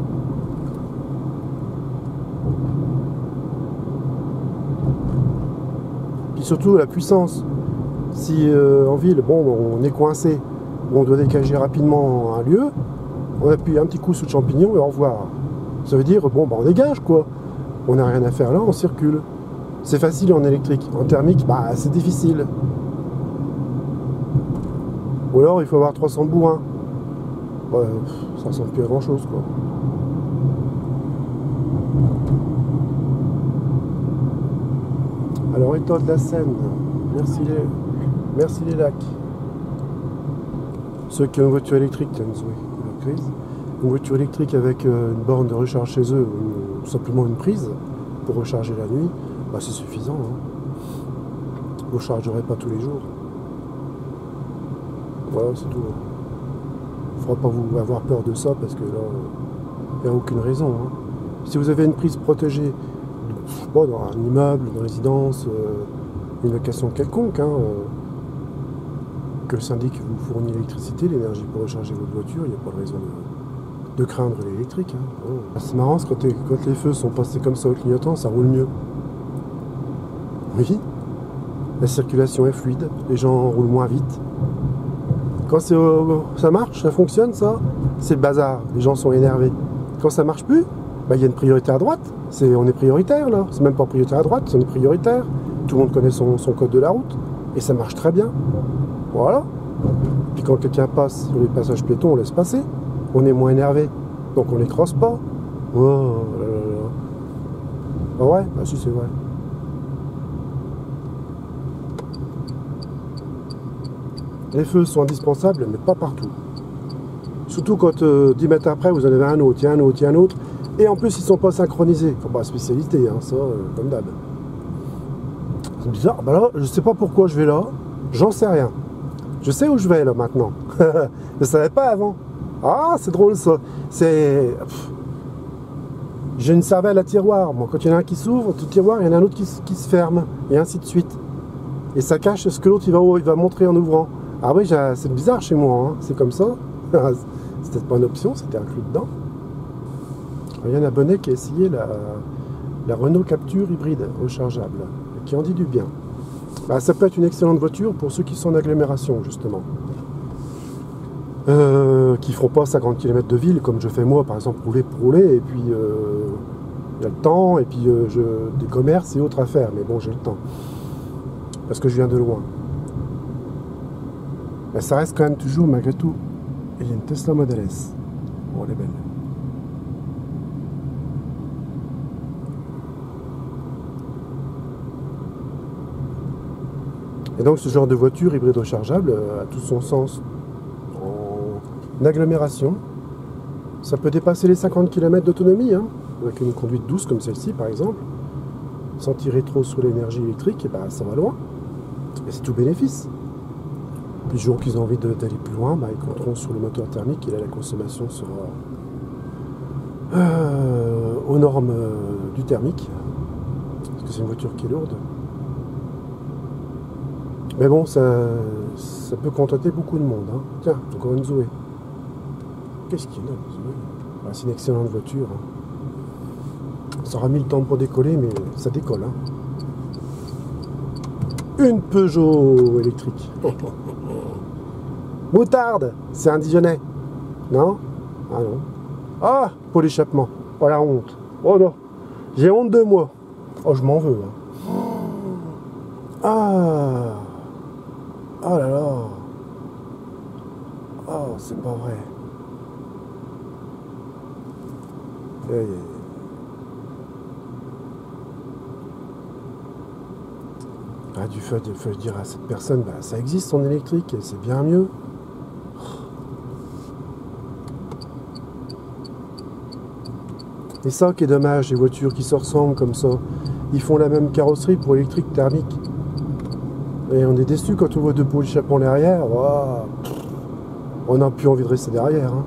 Puis surtout la puissance. Si euh, en ville, bon, on est coincé, on doit dégager rapidement un lieu, on appuie un petit coup sous le champignon et au revoir. Ça veut dire, bon, bah, on dégage quoi. On n'a rien à faire là, on circule. C'est facile en électrique. En thermique, bah, c'est difficile. Ou alors, il faut avoir trois cents bourrins. Ouais, ça ressemble plus à grand chose, quoi. Alors, état de la Seine. Merci les, merci les lacs. Ceux qui ont une voiture électrique, tiens, oui, une voiture électrique avec une borne de recharge chez eux, ou simplement une prise pour recharger la nuit, bah, c'est suffisant. Hein. Vous ne chargerez pas tous les jours. Voilà, c'est tout. Il ne faudra pas vous avoir peur de ça parce que là, il n'y a aucune raison. Hein. Si vous avez une prise protégée, je sais pas, dans un immeuble, une résidence, euh, une location quelconque, hein, euh, que le syndic vous fournit l'électricité, l'énergie pour recharger votre voiture, il n'y a pas de raison de, de craindre l'électrique. Hein. Oh. C'est marrant, parce que quand, quand les feux sont passés comme ça au clignotant, ça roule mieux. Oui, la circulation est fluide, les gens roulent moins vite. Quand euh, ça marche, ça fonctionne, ça, c'est le bazar, les gens sont énervés. Quand ça marche plus, bah, y a une priorité à droite, c'est, on est prioritaire là, c'est même pas prioritaire à droite, on est prioritaire. Tout le monde connaît son, son code de la route, et ça marche très bien. Voilà. Puis quand quelqu'un passe sur les passages piétons, on laisse passer, on est moins énervé, donc on les crosse pas. Oh là là là. Ah ouais, bah si c'est vrai. Les feux sont indispensables, mais pas partout. Surtout quand euh, dix mètres après, vous en avez un autre, il y a un autre, il y a un autre. Et en plus, ils ne sont pas synchronisés. Comme bah, spécialité, hein, ça, euh, comme d'hab. C'est bizarre. Bah là, je ne sais pas pourquoi je vais là. J'en sais rien. Je sais où je vais là maintenant. Je ne savais pas avant. Ah, c'est drôle ça. C'est. J'ai une cervelle à tiroir. Moi, quand il y en a un qui s'ouvre, tout tiroir, il y en a un autre qui, qui se ferme. Et ainsi de suite. Et ça cache ce que l'autre il va, il va montrer en ouvrant. Ah oui, c'est bizarre chez moi, hein. C'est comme ça. C'était pas une option, c'était inclus dedans. Il y a un abonné qui a essayé la, la Renault Capture hybride rechargeable, qui en dit du bien. Bah, ça peut être une excellente voiture pour ceux qui sont en agglomération, justement. Euh, qui ne feront pas cinquante kilomètres de ville, comme je fais moi, par exemple, rouler pour rouler, et puis il euh, y a le temps, et puis euh, je, des commerces et autres à faire, mais bon, j'ai le temps. Parce que je viens de loin. Mais ça reste quand même toujours, malgré tout, il y a une Tesla Model S. Bon, elle est belle. Et donc ce genre de voiture hybride rechargeable a tout son sens en agglomération. Ça peut dépasser les cinquante kilomètres d'autonomie, hein, avec une conduite douce comme celle-ci par exemple. Sans tirer trop sur l'énergie électrique, et ben, ça va loin. Et c'est tout bénéfice. Les jours qu'ils ont envie d'aller plus loin, bah, ils compteront sur le moteur thermique et là la consommation sera euh, aux normes euh, du thermique. Parce que c'est une voiture qui est lourde. Mais bon, ça, ça peut contenter beaucoup de monde. Hein. Tiens, encore une Zoé. Qu'est-ce qu'il y a là, Zoé? Ah, c'est une excellente voiture. Hein. Ça aura mis le temps pour décoller, mais ça décolle. Hein. Une Peugeot électrique. Moutarde, c'est un Dijonais. Non? Ah non. Ah, pour l'échappement. Oh la honte. Oh non. J'ai honte de moi. Oh, je m'en veux. Hein. Ah. Oh là là. Oh, c'est pas vrai. Aïe, aïe, aïe. Ah, du fait, il faut dire à cette personne, bah, ça existe son électrique, et c'est bien mieux. Et ça qui est dommage, les voitures qui se ressemblent comme ça, ils font la même carrosserie pour électrique thermique. Et on est déçu quand on voit deux pots d'échappement derrière. Wow. On n'a plus envie de rester derrière. Hein.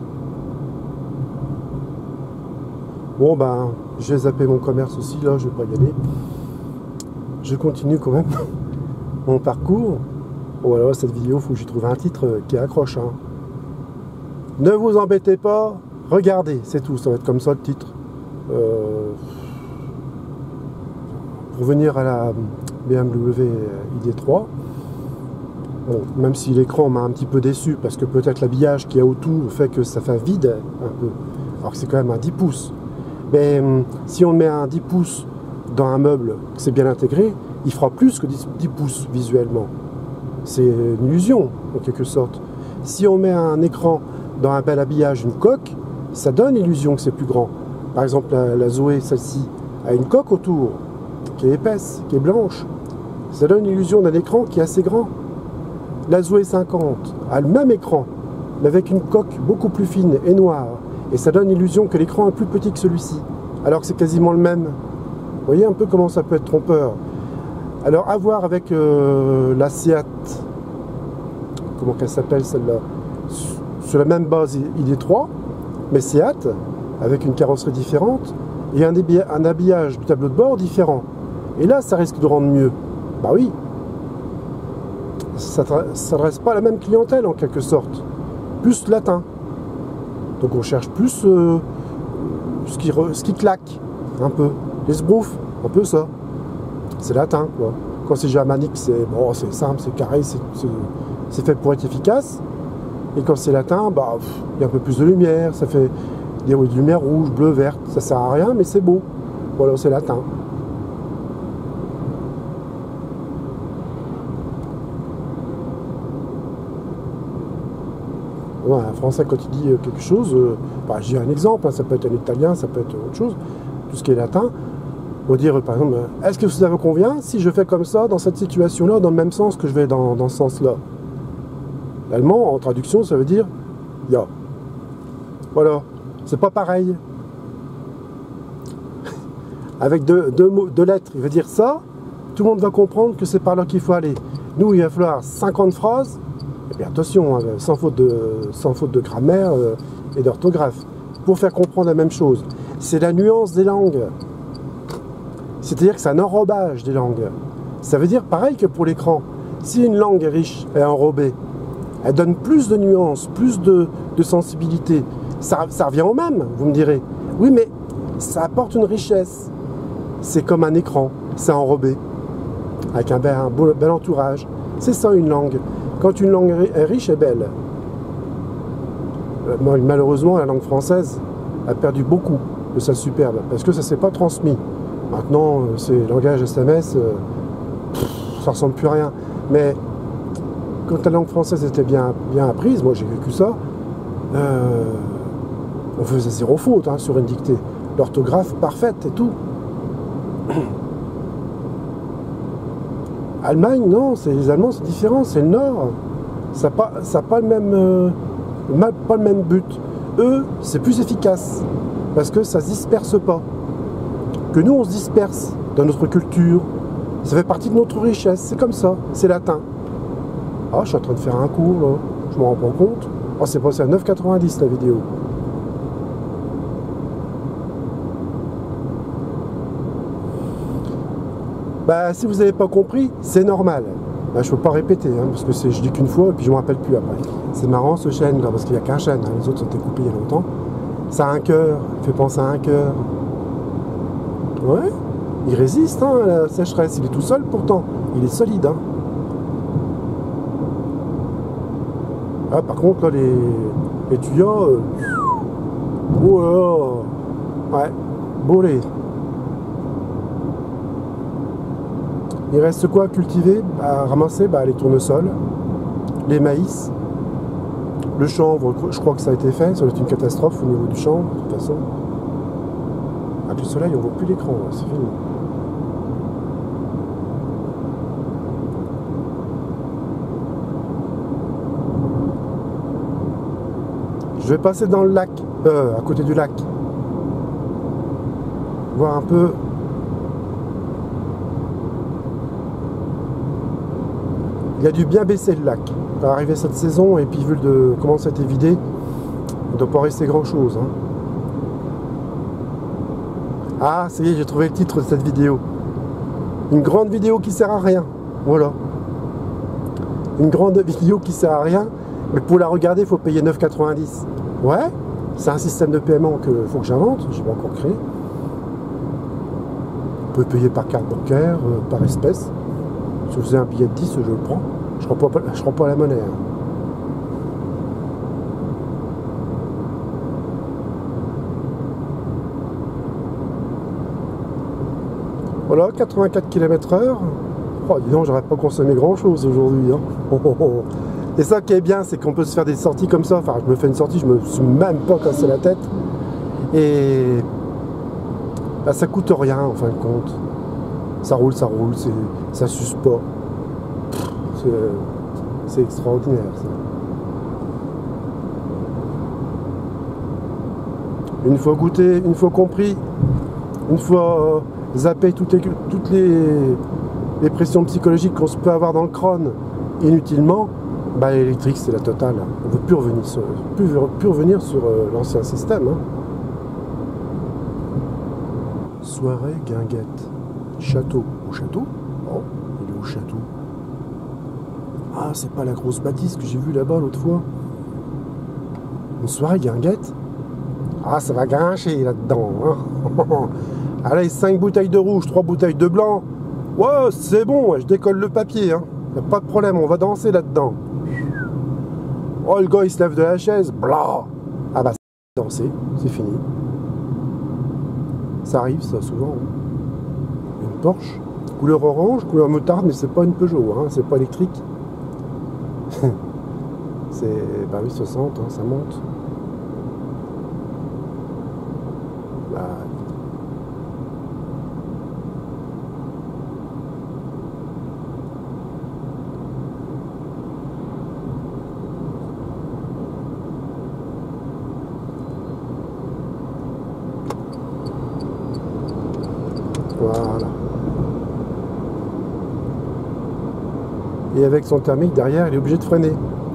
Bon ben, j'ai zappé mon commerce aussi, là, je vais pas y aller. Je continue quand même mon parcours. Bon alors cette vidéo, il faut que j'y trouve un titre qui accroche. Hein. Ne vous embêtez pas, regardez, c'est tout, ça va être comme ça le titre. Euh, pour venir à la B M W I D trois, bon, même si l'écran m'a un petit peu déçu, parce que peut-être l'habillage qu'il y a autour fait que ça fait vide un peu, alors que c'est quand même un dix pouces. Mais si on met un dix pouces dans un meuble, que c'est bien intégré, il fera plus que dix pouces visuellement. C'est une illusion, en quelque sorte. Si on met un écran dans un bel habillage, une coque, ça donne l'illusion que c'est plus grand. Par exemple, la, la Zoé, celle-ci, a une coque autour, qui est épaisse, qui est blanche. Ça donne l'illusion d'un écran qui est assez grand. La Zoé cinquante a le même écran, mais avec une coque beaucoup plus fine et noire. Et ça donne l'illusion que l'écran est plus petit que celui-ci, alors que c'est quasiment le même. Vous voyez un peu comment ça peut être trompeur. Alors, à voir avec euh, la Seat, comment qu'elle s'appelle celle-là, sur la même base I D trois, mais Seat, avec une carrosserie différente, et un, un habillage du tableau de bord différent. Et là, ça risque de rendre mieux. Bah oui, ça ne s'adresse pas à la même clientèle, en quelque sorte. Plus latin. Donc on cherche plus euh, ce, qui re, ce qui claque, un peu. Les sbroufs, un peu ça. C'est latin, quoi. Quand c'est germanique, c'est bon, c'est simple, c'est carré, c'est fait pour être efficace. Et quand c'est latin, bah, il y a un peu plus de lumière, ça fait des lumières rouges, bleues, vertes. Ça sert à rien, mais c'est beau. Voilà, c'est latin. Ouais, un Français, quand il dit quelque chose, euh, bah, j'ai un exemple, hein, ça peut être un italien, ça peut être autre chose, tout ce qui est latin. On va dire, par exemple, est-ce que ça vous convient si je fais comme ça, dans cette situation-là, dans le même sens que je vais dans, dans ce sens-là? L'allemand, en traduction, ça veut dire ja. Voilà, c'est pas pareil. Avec deux, deux, mots, deux lettres, il veut dire ça, tout le monde va comprendre que c'est par là qu'il faut aller. Nous, il va falloir cinquante phrases. Et bien attention, hein, sans, faute de, sans faute de grammaire euh, et d'orthographe, pour faire comprendre la même chose. C'est la nuance des langues. C'est-à-dire que c'est un enrobage des langues. Ça veut dire pareil que pour l'écran. Si une langue est riche et enrobée, elle donne plus de nuances, plus de, de sensibilité. Ça, ça revient au même, vous me direz. Oui, mais ça apporte une richesse. C'est comme un écran, c'est enrobé, avec un bel, un beau, bel entourage. C'est ça une langue. Quand une langue est riche et belle, malheureusement, la langue française a perdu beaucoup de sa superbe, parce que ça ne s'est pas transmis. Maintenant, ces langages S M S, euh, pff, ça ressemble plus à rien. Mais quand la langue française était bien, bien apprise, moi j'ai vécu ça, euh, on faisait zéro faute hein, sur une dictée. L'orthographe parfaite et tout. Allemagne, non, les Allemands, c'est différent, c'est le Nord. Ça n'a pas, ça pas, le même, euh, pas le même but. Eux, c'est plus efficace, parce que ça ne se disperse pas. Que nous, on se disperse dans notre culture. Ça fait partie de notre richesse, c'est comme ça, c'est latin. Ah, je suis en train de faire un cours, là. Je m'en rends pas compte. Oh, c'est passé à neuf quatre-vingt-dix la vidéo. Bah, si vous n'avez pas compris, c'est normal. Bah, je peux pas répéter, hein, parce que je dis qu'une fois et puis je me rappelle plus après. C'est marrant ce chêne là, parce qu'il n'y a qu'un chêne, hein, les autres sont coupés il y a longtemps. Ça a un cœur, il fait penser à un cœur. Ouais, il résiste hein, à la sécheresse, il est tout seul pourtant, il est solide. Hein. Ah, par contre là les, les tuyaux, euh... oh là là, ouais, bolé. Il reste quoi à cultiver, à ramasser? Bah, les tournesols, les maïs, le chanvre, je crois que ça a été fait, ça doit être une catastrophe au niveau du chanvre, de toute façon. Avec le soleil, on ne voit plus l'écran, c'est fini. Je vais passer dans le lac, euh, à côté du lac, voir un peu. Il a dû bien baisser le lac. Va arriver cette saison et puis vu de comment ça a été vidé, il ne doit pas rester grand chose. Hein. Ah, ça y est, j'ai trouvé le titre de cette vidéo. Une grande vidéo qui sert à rien. Voilà. Une grande vidéo qui sert à rien, mais pour la regarder, il faut payer neuf quatre-vingt-dix. Ouais, c'est un système de paiement qu'il faut que j'invente, je n'ai pas encore créé. Vous pouvez payer par carte bancaire, euh, par espèce. Si vous faisiez un billet de dix, je le prends. Je ne prends pas, je prends pas la monnaie. Hein. Voilà, quatre-vingt-quatre kilomètres heure. Oh, dis donc, j'aurais pas consommé grand chose aujourd'hui. Hein. Oh, oh, oh. Et ça qui est bien, c'est qu'on peut se faire des sorties comme ça. Enfin, je me fais une sortie, je me suis même pas cassé la tête. Et bah, ça coûte rien en fin de compte. Ça roule, ça roule, ça suce pas. C'est extraordinaire ça. Une fois goûté, une fois compris, une fois euh, zappé toutes les, toutes les, les pressions psychologiques qu'on peut avoir dans le crâne inutilement, bah, l'électrique c'est la totale. On ne veut plus revenir sur, plus, plus revenir sur euh, l'ancien système. Hein. Soirée guinguette. Château. Au château? Oh, il est au château. Ah, c'est pas la grosse bâtisse que j'ai vue là-bas l'autre fois. Une soirée guinguette. Ah, ça va grincher là-dedans. Hein. Allez, cinq bouteilles de rouge, trois bouteilles de blanc. Ouais, c'est bon, je décolle le papier. Hein. Y a pas de problème, on va danser là-dedans. Oh, le gars, il se lève de la chaise. Blah. Ah bah, c'est danser, c'est fini. Ça arrive, ça, souvent. Hein. Une Porsche, couleur orange, couleur moutarde, mais c'est pas une Peugeot, hein, c'est pas électrique. C'est bah oui, soixante, hein, ça monte. Bah, voilà. Et avec son thermique derrière, il est obligé de freiner.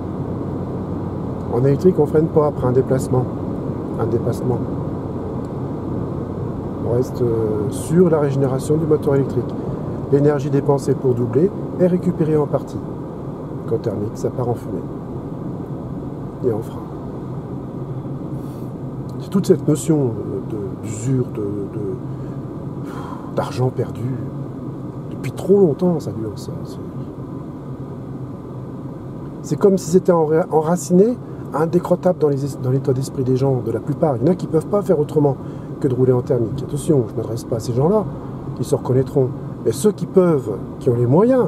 En électrique, on ne freine pas après un déplacement, un dépassement. On reste sur la régénération du moteur électrique. L'énergie dépensée pour doubler est récupérée en partie. Qu'en thermique, ça part en fumée et en frein. C'est toute cette notion d'usure, de, de, d'argent perdu. Depuis trop longtemps, ça dure ça. C'est comme si c'était enraciné, indécrottable dans l'état d'esprit des gens, de la plupart. Il y en a qui ne peuvent pas faire autrement que de rouler en thermique. Attention, je ne m'adresse pas à ces gens-là, ils se reconnaîtront. Mais ceux qui peuvent, qui ont les moyens,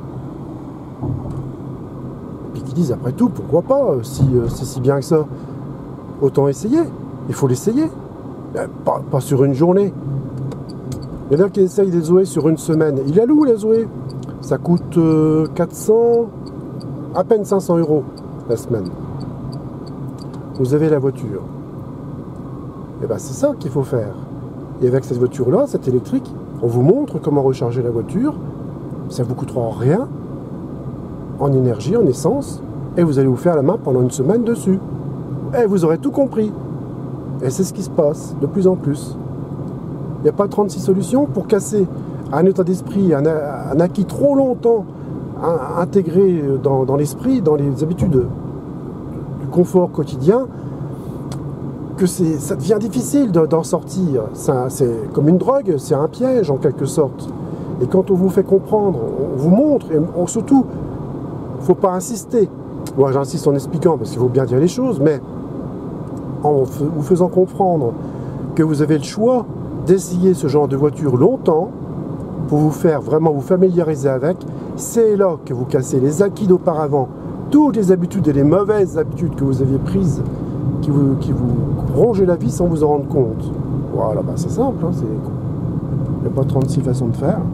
et qui disent après tout, pourquoi pas, si euh, c'est si bien que ça, autant essayer. Il faut l'essayer. Pas, pas sur une journée. Il y en a qui essayent des Zoé sur une semaine. Il a loué la Zoé. Ça coûte euh, quatre cents, à peine cinq cents euros la semaine. Vous avez la voiture. Et bien c'est ça qu'il faut faire. Et avec cette voiture-là, cette électrique, on vous montre comment recharger la voiture. Ça vous coûtera rien en énergie, en essence. Et vous allez vous faire la main pendant une semaine dessus. Et vous aurez tout compris. Et c'est ce qui se passe de plus en plus. Il n'y a pas trente-six solutions pour casser un état d'esprit, un, un acquis trop longtemps intégré dans, dans l'esprit, dans les habitudes du confort quotidien, que ça devient difficile d'en sortir. C'est comme une drogue, c'est un piège en quelque sorte. Et quand on vous fait comprendre, on vous montre, et on, surtout, il ne faut pas insister. Moi j'insiste en expliquant parce qu'il faut bien dire les choses, mais en vous faisant comprendre que vous avez le choix d'essayer ce genre de voiture longtemps pour vous faire vraiment vous familiariser avec, c'est là que vous cassez les acquis d'auparavant, toutes les habitudes et les mauvaises habitudes que vous aviez prises, qui vous, qui vous rongent la vie sans vous en rendre compte. Voilà, bah c'est simple, hein, il n'y a pas trente-six façons de faire.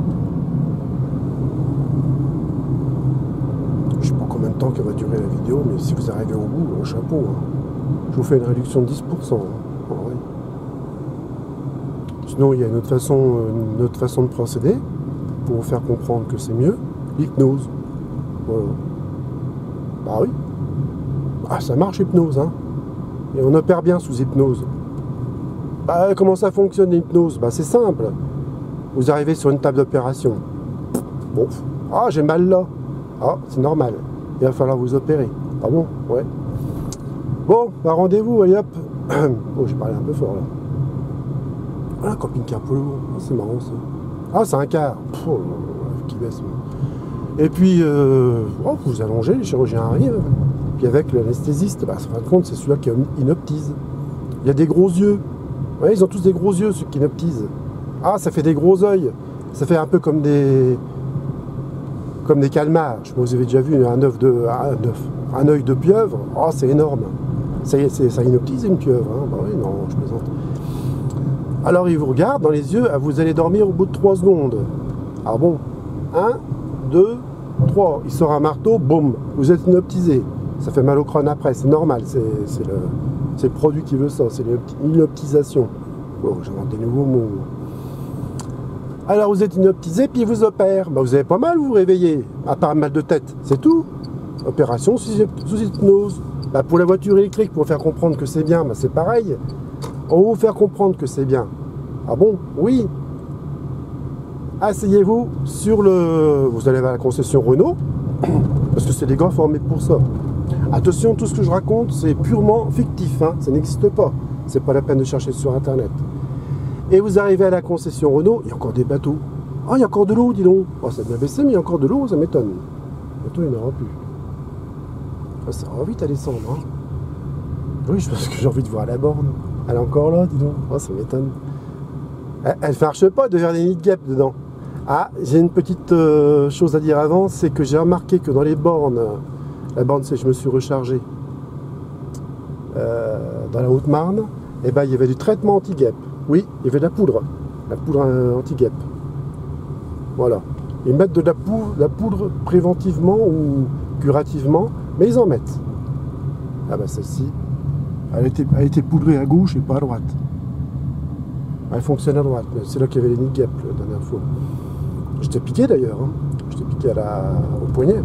Je ne sais pas combien de temps que va durer la vidéo, mais si vous arrivez au bout, au chapeau, hein. Je vous fais une réduction de dix pour cent. Hein. Ah, oui. Sinon, il y a une autre façon, une autre façon de procéder pour vous faire comprendre que c'est mieux. L'hypnose. Voilà. Bah oui. Ah, ça marche l'hypnose, hein. Et on opère bien sous hypnose. Bah, comment ça fonctionne l'hypnose? Bah, c'est simple. Vous arrivez sur une table d'opération. Bon. Ah, j'ai mal là. Ah, c'est normal. Il va falloir vous opérer. Ah bon? Ouais. Bon, bah rendez-vous, allez hop. Oh, j'ai parlé un peu fort là. Voilà, camping-car polo. Oh, c'est marrant ça. Ah, c'est un car. Oh, qui baisse. Et puis, euh, oh, vous allongez, les chirurgiens arrivent. Puis avec l'anesthésiste, bah, fin de compte, c'est celui-là qui inoptise. Il y a des gros yeux. Ouais, ils ont tous des gros yeux, ceux qui inoptisent. Ah, ça fait des gros yeux. Ça fait un peu comme des... comme des calmars. Je sais pas, vous avez déjà vu un œuf de... un œuf. Un œil de pieuvre. Oh, c'est énorme. Ça, ça inoptise une pieuvre. Hein. Bah oui, non, je plaisante. Alors, il vous regarde dans les yeux. Vous allez dormir au bout de trois secondes. Ah bon. un, deux, trois. Il sort un marteau. Boum. Vous êtes inoptisé. Ça fait mal au crâne après. C'est normal. C'est le, le produit qui veut ça. C'est l'inoptisation. Bon, j'invente des nouveaux mots. Alors, vous êtes inoptisé, puis il vous opère. Bah, vous avez pas mal, vous vous réveillez. À part mal de tête. C'est tout. Opération sous, sous hypnose. Bah, pour la voiture électrique, pour faire comprendre que c'est bien, bah, c'est pareil. On va vous faire comprendre que c'est bien. Ah bon? Oui. Asseyez-vous sur le... Vous allez à la concession Renault, parce que c'est des gars formés pour ça. Attention, tout ce que je raconte, c'est purement fictif. Hein, ça n'existe pas. C'est pas la peine de chercher sur Internet. Et vous arrivez à la concession Renault, il y a encore des bateaux. Ah, il y a encore de l'eau, dis donc. Oh, ça a bien baissé, mais il y a encore de l'eau, ça m'étonne. Bientôt, il n'y en aura plus. Ah, ça va vite à descendre. Hein. Oui, je pense que j'ai envie de voir la borne. Elle est encore là, dis donc. Oh, ça m'étonne. Elle ne marche pas de faire des nids de guêpes dedans. Ah, j'ai une petite euh, chose à dire avant, c'est que j'ai remarqué que dans les bornes, la borne c'est je me suis rechargé euh, dans la Haute-Marne, et ben il y avait du traitement anti-guêpe. Oui, il y avait de la poudre, la poudre euh, anti-guêpe. Voilà. Ils mettent de la poudre, la poudre préventivement ou curativement, mais ils en mettent. Ah bah celle-ci, elle était, elle était poudrée à gauche et pas à droite. Elle fonctionne à droite, c'est là qu'il y avait les nids de guêpes la dernière fois. J'étais piqué d'ailleurs, hein. J'étais piqué à la, au poignet.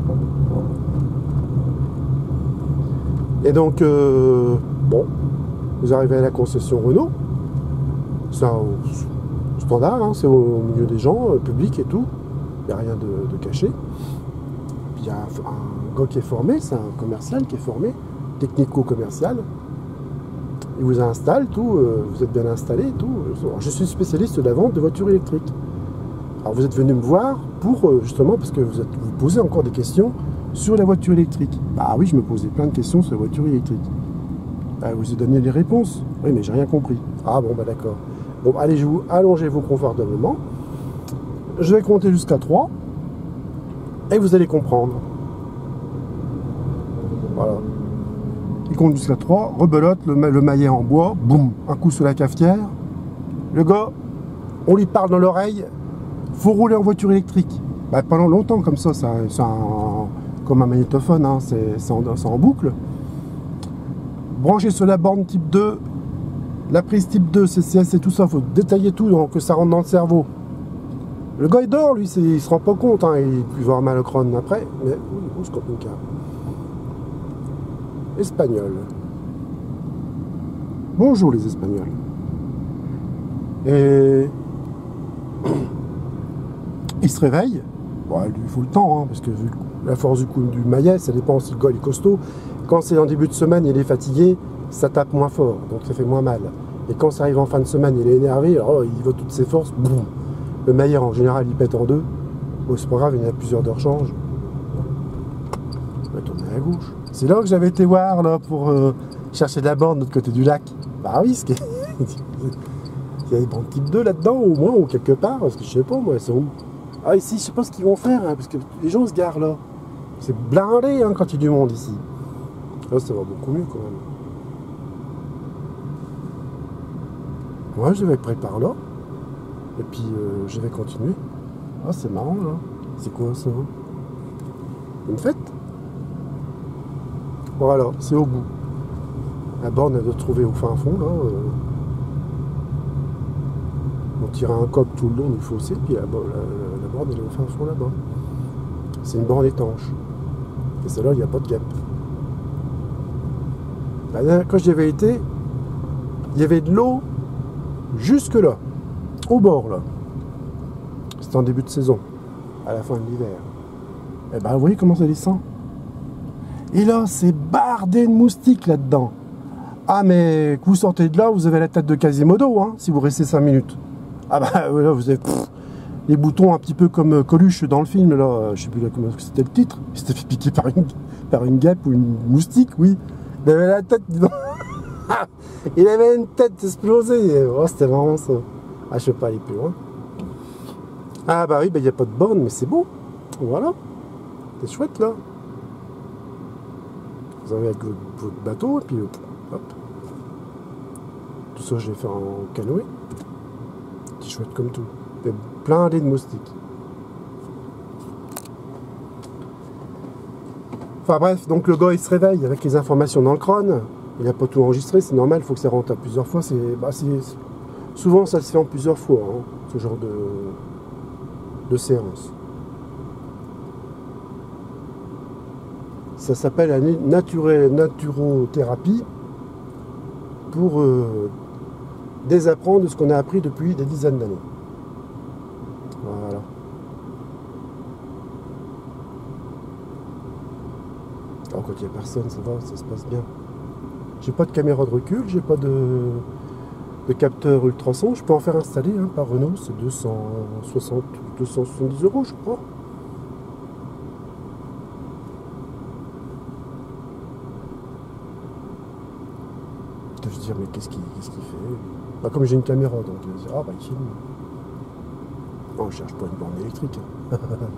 Et donc, euh, bon, vous arrivez à la concession Renault. C'est un standard, hein, c'est au milieu des gens, euh, public et tout. Il n'y a rien de, de caché. Puis il y a un, un gars qui est formé, c'est un commercial qui est formé, technico-commercial. Il vous installe, tout, euh, vous êtes bien installé et tout. Alors, je suis spécialiste de la vente de voitures électriques. Alors vous êtes venu me voir pour, euh, justement, parce que vous, êtes, vous posez encore des questions sur la voiture électrique. Bah oui, je me posais plein de questions sur la voiture électrique. Bah, vous ai donné les réponses. Oui, mais j'ai rien compris. Ah bon, bah d'accord. Bon, allez, je vous allongez-vous confortablement. Je vais compter jusqu'à trois. Et vous allez comprendre. Voilà. Il compte jusqu'à trois, rebelote, le, le maillet en bois, boum, un coup sur la cafetière. Le gars, on lui parle dans l'oreille, faut rouler en voiture électrique. Bah, pendant longtemps comme ça, c'est comme un magnétophone, hein, c'est en, en boucle. Branché sur la borne type deux, la prise type deux, C C S et tout ça, il faut détailler tout, donc, que ça rentre dans le cerveau. Le gars il dort, lui, il se rend pas compte, hein, il peut avoir mal au crâne après, mais où ce camping-car espagnol. Bonjour les Espagnols. Et il se réveille, Bon, il lui faut le temps, hein, parce que vu la force du coup du maillet, ça dépend si le gars est costaud. Quand c'est en début de semaine, il est fatigué, ça tape moins fort, donc ça fait moins mal. Et quand ça arrive en fin de semaine, il est énervé, alors il voit toutes ses forces, boum. Le maillet en général il pète en deux. Bon, c'est pas grave, il y en a plusieurs de rechange. On va tourner à gauche. C'est là que j'avais été voir là pour euh, chercher de la borne de l'autre côté du lac. Bah oui, ce qui est... il y a des bandes type deux là-dedans, au moins, ou quelque part, parce que je sais pas, moi, elles sont où? Ah, ici, je sais pas ce qu'ils vont faire, hein, parce que les gens se garent là. C'est blindé hein, quand il y a du monde ici. Là, ça va beaucoup mieux quand même. Moi, je vais près par là. Et puis, euh, je vais continuer. Ah, c'est marrant, là. C'est quoi, ça? Une fête? Voilà, c'est au bout. La borne, elle doit se trouver au fin fond, là. Euh... On tire un coq tout le long du fossé, puis la, la, la borne, elle est au fin fond, là-bas. C'est une borne étanche. Et celle-là, il n'y a pas de gap. Ben, quand j'y avais été, il y avait de l'eau jusque là, au bord, là. C'était en début de saison, à la fin de l'hiver. Et ben, vous voyez comment ça descend. Et là, c'est bardé de moustiques là-dedans. Ah, mais que vous sortez de là, vous avez la tête de Quasimodo, hein, si vous restez cinq minutes. Ah bah, là, vous avez pff, les boutons un petit peu comme Coluche dans le film, là. Je sais plus là, comment c'était le titre. Il s'était fait piquer par une, par une guêpe ou une moustique, oui. Il avait la tête, dis donc. Il avait une tête explosée. Oh, c'était marrant, ça. Ah, je ne vais pas aller plus loin. Ah bah oui, il n'y a pas de borne, mais c'est beau. Voilà. C'est chouette, là. Vous avez avec votre, votre bateau, et puis hop. Tout ça, je l'ai fait en canoë. C'est chouette comme tout. Il y a plein de moustiques. Enfin bref, donc le gars, il se réveille avec les informations dans le crâne. Il n'a pas tout enregistré, c'est normal, il faut que ça rentre à plusieurs fois. C'est, bah, c'est, souvent, ça se fait en plusieurs fois, hein, ce genre de, de séance. Ça s'appelle la natura- naturothérapie pour euh, désapprendre ce qu'on a appris depuis des dizaines d'années. Voilà. Alors quand il n'y a personne, ça va, ça se passe bien. J'ai pas de caméra de recul, j'ai pas de, de capteur ultrason. Je peux en faire installer hein, par Renault, c'est deux cent soixante, deux cent soixante-dix euros, je crois. Je vais dire, mais qu'est-ce qu'il qu'est-ce qu'il fait bah, comme j'ai une caméra, donc il va dire, ah bah il filme. Non, je cherche pas une borne électrique. Hein.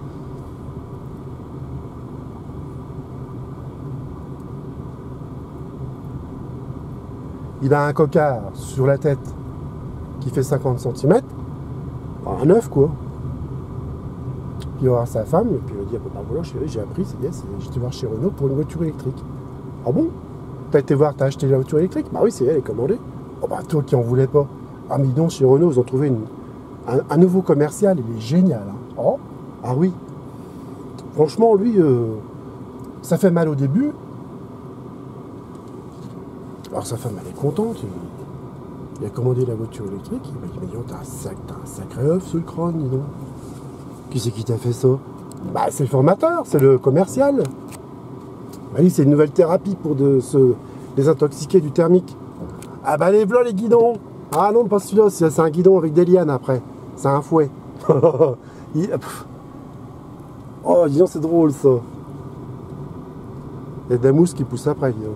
Il a un cocard sur la tête qui fait cinquante centimètres, un neuf quoi. Puis il va voir sa femme, et puis il va dire, bah voilà chérie, j'ai appris, c'est yes, j'étais voir chez Renault pour une voiture électrique. Ah bon? T'as été voir, t'as acheté la voiture électrique? Bah oui, c'est elle, elle est commandée. Oh bah toi qui en voulais pas. Ah mais non, chez Renault, ils ont trouvé une, un, un nouveau commercial, il est génial. Hein. Oh, ah oui. Franchement, lui, euh, ça fait mal au début. Alors sa femme, elle est contente. Il, il a commandé la voiture électrique. Il m'a dit, mais dis donc, t'as un, sac, t'as un sacré œuf sur le crâne, dis donc. Qui c'est qui t'a fait ça? Bah c'est le formateur, c'est le commercial. Bah oui, c'est une nouvelle thérapie pour de, se désintoxiquer du thermique. Ah bah les voilà les guidons. Ah non, pas celui-là, c'est un guidon avec des lianes après. C'est un fouet. Il... Oh, dis donc, c'est drôle ça. Il y a de la mousse qui pousse après, dis donc.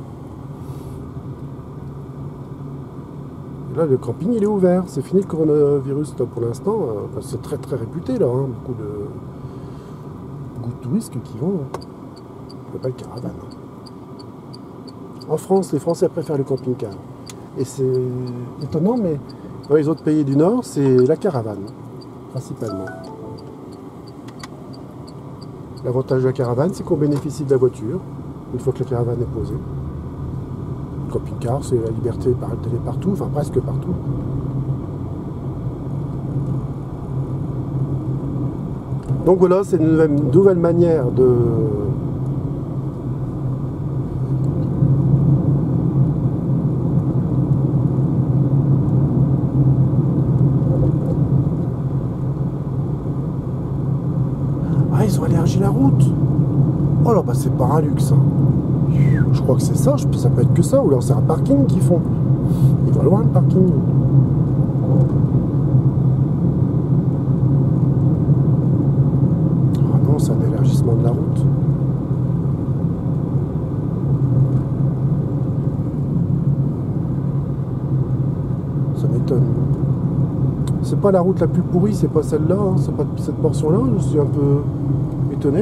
Là, le camping, il est ouvert. C'est fini le coronavirus là, pour l'instant. Enfin, c'est très très réputé là. Hein. Beaucoup de beaucoup de touristes qui vont. On pas le caravane. En France, les Français préfèrent le camping-car. Et c'est étonnant, mais dans les autres pays du Nord, c'est la caravane, principalement. L'avantage de la caravane, c'est qu'on bénéficie de la voiture, une fois que la caravane est posée. Le camping-car, c'est la liberté d'aller partout, enfin presque partout. Donc voilà, c'est une nouvelle, une nouvelle manière de... ils ont élargi la route. Oh là, bah c'est pas un luxe. Hein. Je crois que c'est ça, ça peut être que ça, ou alors c'est un parking qu'ils font. Il va loin le parking. Ah non, c'est un élargissement de la route. Ça m'étonne. C'est pas la route la plus pourrie, c'est pas celle-là, hein, c'est pas cette portion-là, je suis un peu étonné.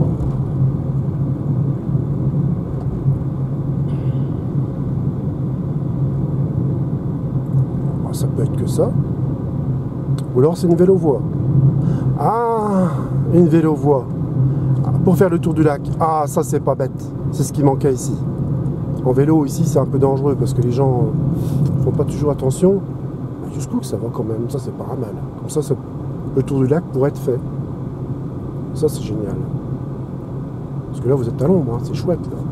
Ah, ça peut être que ça. Ou alors c'est une vélo-voie. Ah, une vélo-voie. Pour faire le tour du lac. Ah, ça c'est pas bête. C'est ce qui manquait ici. En vélo, ici, c'est un peu dangereux parce que les gens ne font pas toujours attention. Jusqu'où que ça va quand même, ça c'est pas mal. Comme ça, ça, le tour du lac pourrait être fait. Ça c'est génial. Parce que là vous êtes à l'ombre, hein, c'est chouette là.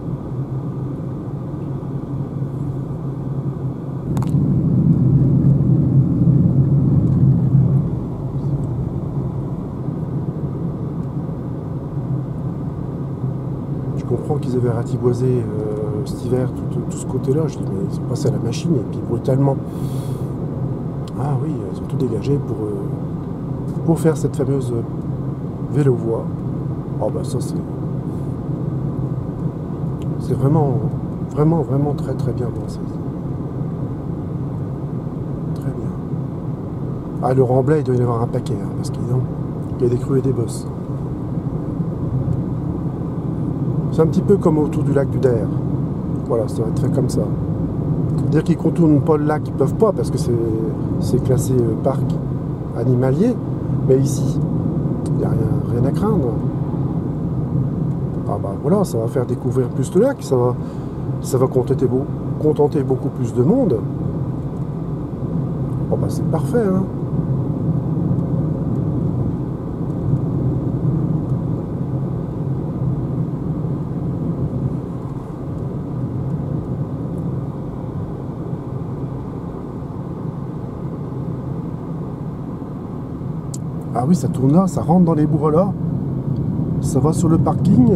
Je comprends qu'ils avaient ratiboisé euh, cet hiver tout, tout ce côté-là. Je dis mais c'est passé à la machine et puis brutalement. Ah oui, ils ont tout dégagé pour, euh, pour faire cette fameuse vélo-voie. Oh bah ça c'est... C'est vraiment, vraiment, vraiment très très bien pensé. Très bien. Ah, le remblai, il doit y en avoir un paquet, hein, parce qu'il y a des crues et des bosses. C'est un petit peu comme autour du lac du Der. Voilà, ça va être fait comme ça. Dire qu'ils contournent pas le lac, ils peuvent pas parce que c'est classé euh, parc animalier, mais ici il n'y a rien, rien à craindre. Ah bah voilà, ça va faire découvrir plus le lac, ça va, ça va contenter, beau, contenter beaucoup plus de monde. Oh bah c'est parfait, hein. Ah oui, ça tourne là, ça rentre dans les bourgs là. Ça va sur le parking.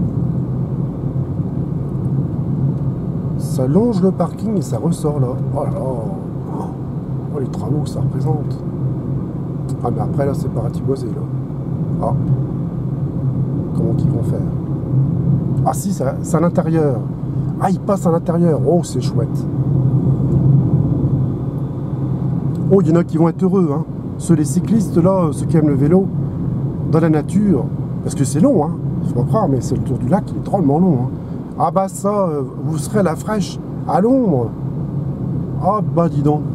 Ça longe le parking et ça ressort là. Oh là là. Oh, les travaux que ça représente. Ah mais après là c'est pas ratiboisé là. Ah. Comment qu'ils vont faire? Ah si, c'est à l'intérieur. Ah, il passe à l'intérieur. Oh, c'est chouette. Oh, il y en a qui vont être heureux, hein. Ceux, les cyclistes là, ceux qui aiment le vélo dans la nature, parce que c'est long, hein, faut pas croire, mais c'est le tour du lac, il est drôlement long, hein. Ah bah ça, vous serez à la fraîche, à l'ombre. Ah bah dis donc.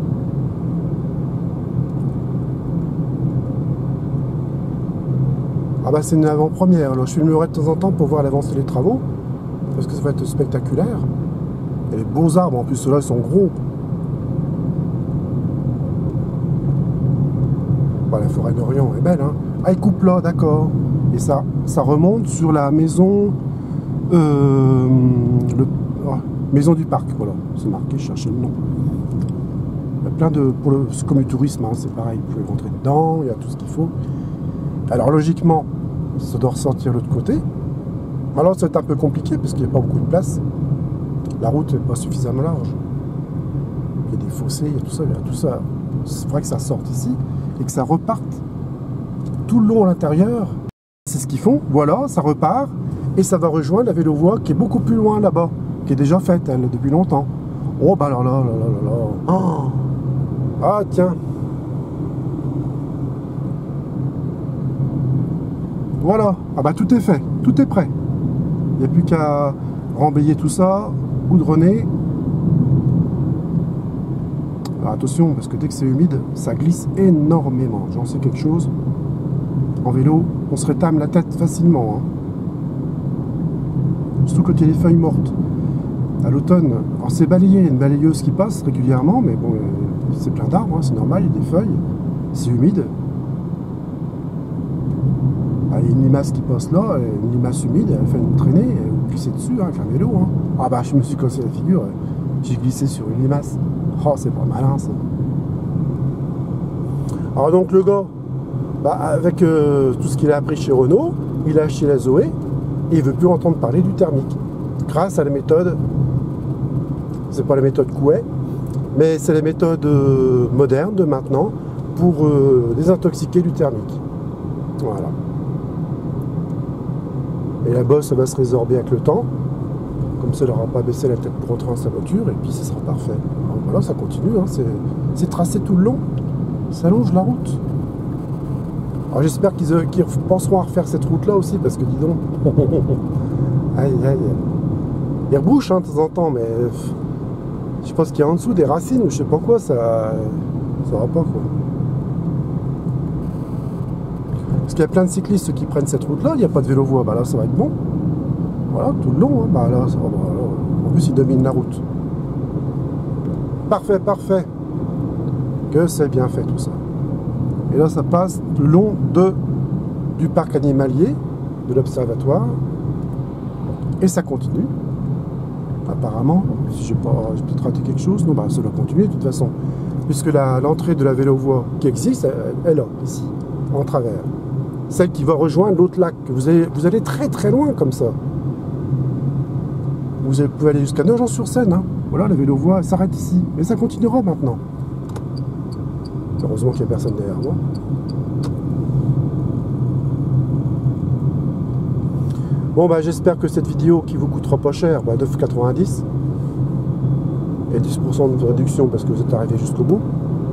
Ah bah c'est une avant-première, là. Je filmerai de temps en temps pour voir l'avancée des travaux, parce que ça va être spectaculaire. Et les beaux arbres, en plus ceux-là, sont gros. La forêt d'Orient est belle, hein. Ah, il coupe là, d'accord. Et ça, ça remonte sur la maison, euh, le, oh, maison du parc, voilà. C'est marqué, je cherchais le nom. Il y a plein de, pour le, comme le tourisme, hein, c'est pareil. Vous pouvez rentrer dedans, il y a tout ce qu'il faut. Alors logiquement, ça doit ressortir de l'autre côté. Alors ça va être un peu compliqué parce qu'il n'y a pas beaucoup de place. La route n'est pas suffisamment large. Il y a des fossés, il y a tout ça, il y a tout ça. C'est vrai que ça sorte ici et que ça reparte tout le long à l'intérieur. C'est ce qu'ils font, voilà, ça repart et ça va rejoindre la vélo-voie qui est beaucoup plus loin là-bas, qui est déjà faite, elle, depuis longtemps. Oh bah là là là là là là. Oh. Ah tiens. Voilà, ah bah tout est fait, tout est prêt. Il n'y a plus qu'à rembayer tout ça, goudronner. Alors attention, parce que dès que c'est humide, ça glisse énormément. J'en sais quelque chose. En vélo, on se rétame la tête facilement. Hein. Surtout quand il y a des feuilles mortes. À l'automne, alors c'est balayé, il y a une balayeuse qui passe régulièrement, mais bon, c'est plein d'arbres, hein, c'est normal, il y a des feuilles, c'est humide. Ah, il y a une limace qui passe là, une limace humide, elle fait une traînée, vous glissez dessus hein, avec un vélo. Hein. Ah bah je me suis cassé la figure, j'ai glissé sur une limace. Oh, c'est pas malin ça. Alors donc le gars, bah, avec euh, tout ce qu'il a appris chez Renault, il a acheté la Zoé et il veut plus entendre parler du thermique. Grâce à la méthode, c'est pas la méthode Couet, mais c'est la méthode euh, moderne de maintenant pour euh, désintoxiquer du thermique. Voilà. Et la bosse, ça va se résorber avec le temps. Comme ça, il n'aura pas baissé la tête pour rentrer dans sa voiture, et puis ce sera parfait. Alors voilà, ça continue, hein, c'est tracé tout le long, ça longe la route. Alors j'espère qu'ils euh, qu'ils penseront à refaire cette route-là aussi, parce que dis donc, aïe aïe, il rebouche hein, de temps en temps, mais je pense qu'il y a en dessous des racines ou je sais pas quoi, ça ça va pas quoi. Parce qu'il y a plein de cyclistes qui prennent cette route-là, il n'y a pas de vélo-voie, bah là ça va être bon. Voilà, tout le long, hein. Bah là, ça va, bah là, en plus il domine la route. Parfait, parfait. Que c'est bien fait tout ça. Et là ça passe le long de, du parc animalier, de l'observatoire. Et ça continue. Apparemment, si j'ai pas, j'ai peut-être raté quelque chose, non, bah ça doit continuer de toute façon. Puisque l'entrée de la vélo-voie qui existe, elle est là, ici, en travers. Celle qui va rejoindre l'autre lac. Vous allez, vous allez très très loin comme ça. Vous pouvez aller jusqu'à Nogent-sur-Seine. Hein. Voilà, la vélo-voie s'arrête ici. Mais ça continuera maintenant. Heureusement qu'il n'y a personne derrière moi. Bon, bah j'espère que cette vidéo qui vous coûtera pas cher, bah, neuf euros quatre-vingt-dix et dix pour cent de réduction parce que vous êtes arrivé jusqu'au bout.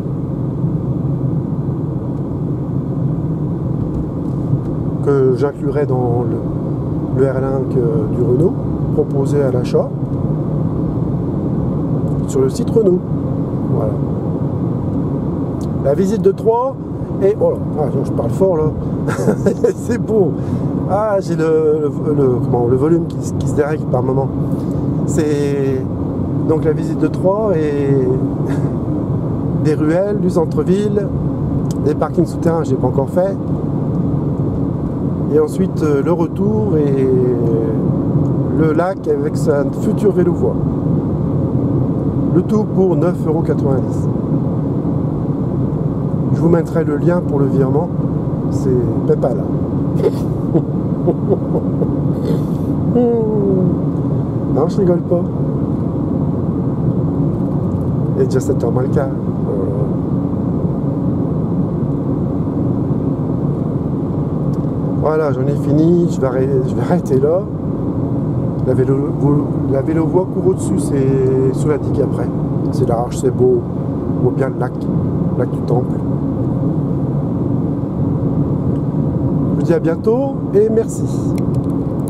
Que j'inclurai dans le, le Airlink euh, du Renault proposé à l'achat sur le site Renault. Voilà. La visite de Troyes et oh là, ah, je parle fort là. C'est beau. Ah, j'ai le, le, le, comment, le volume qui, qui se dérègle par moment. C'est donc la visite de Troyes et des ruelles, du centre-ville, des parkings souterrains, j'ai pas encore fait. Et ensuite euh, le retour et le lac avec sa future vélo-voie. Le tout pour neuf euros quatre-vingt-dix. Je vous mettrai le lien pour le virement. C'est PayPal. Non, je rigole pas. Il est déjà sept heures moins le quart. Voilà, j'en ai fini. Je vais arrêter, je vais arrêter là. La vélo, la vélo-voie court au-dessus, c'est sur la digue après. C'est large, c'est beau. On voit bien le lac, le lac du Temple. Je vous dis à bientôt et merci.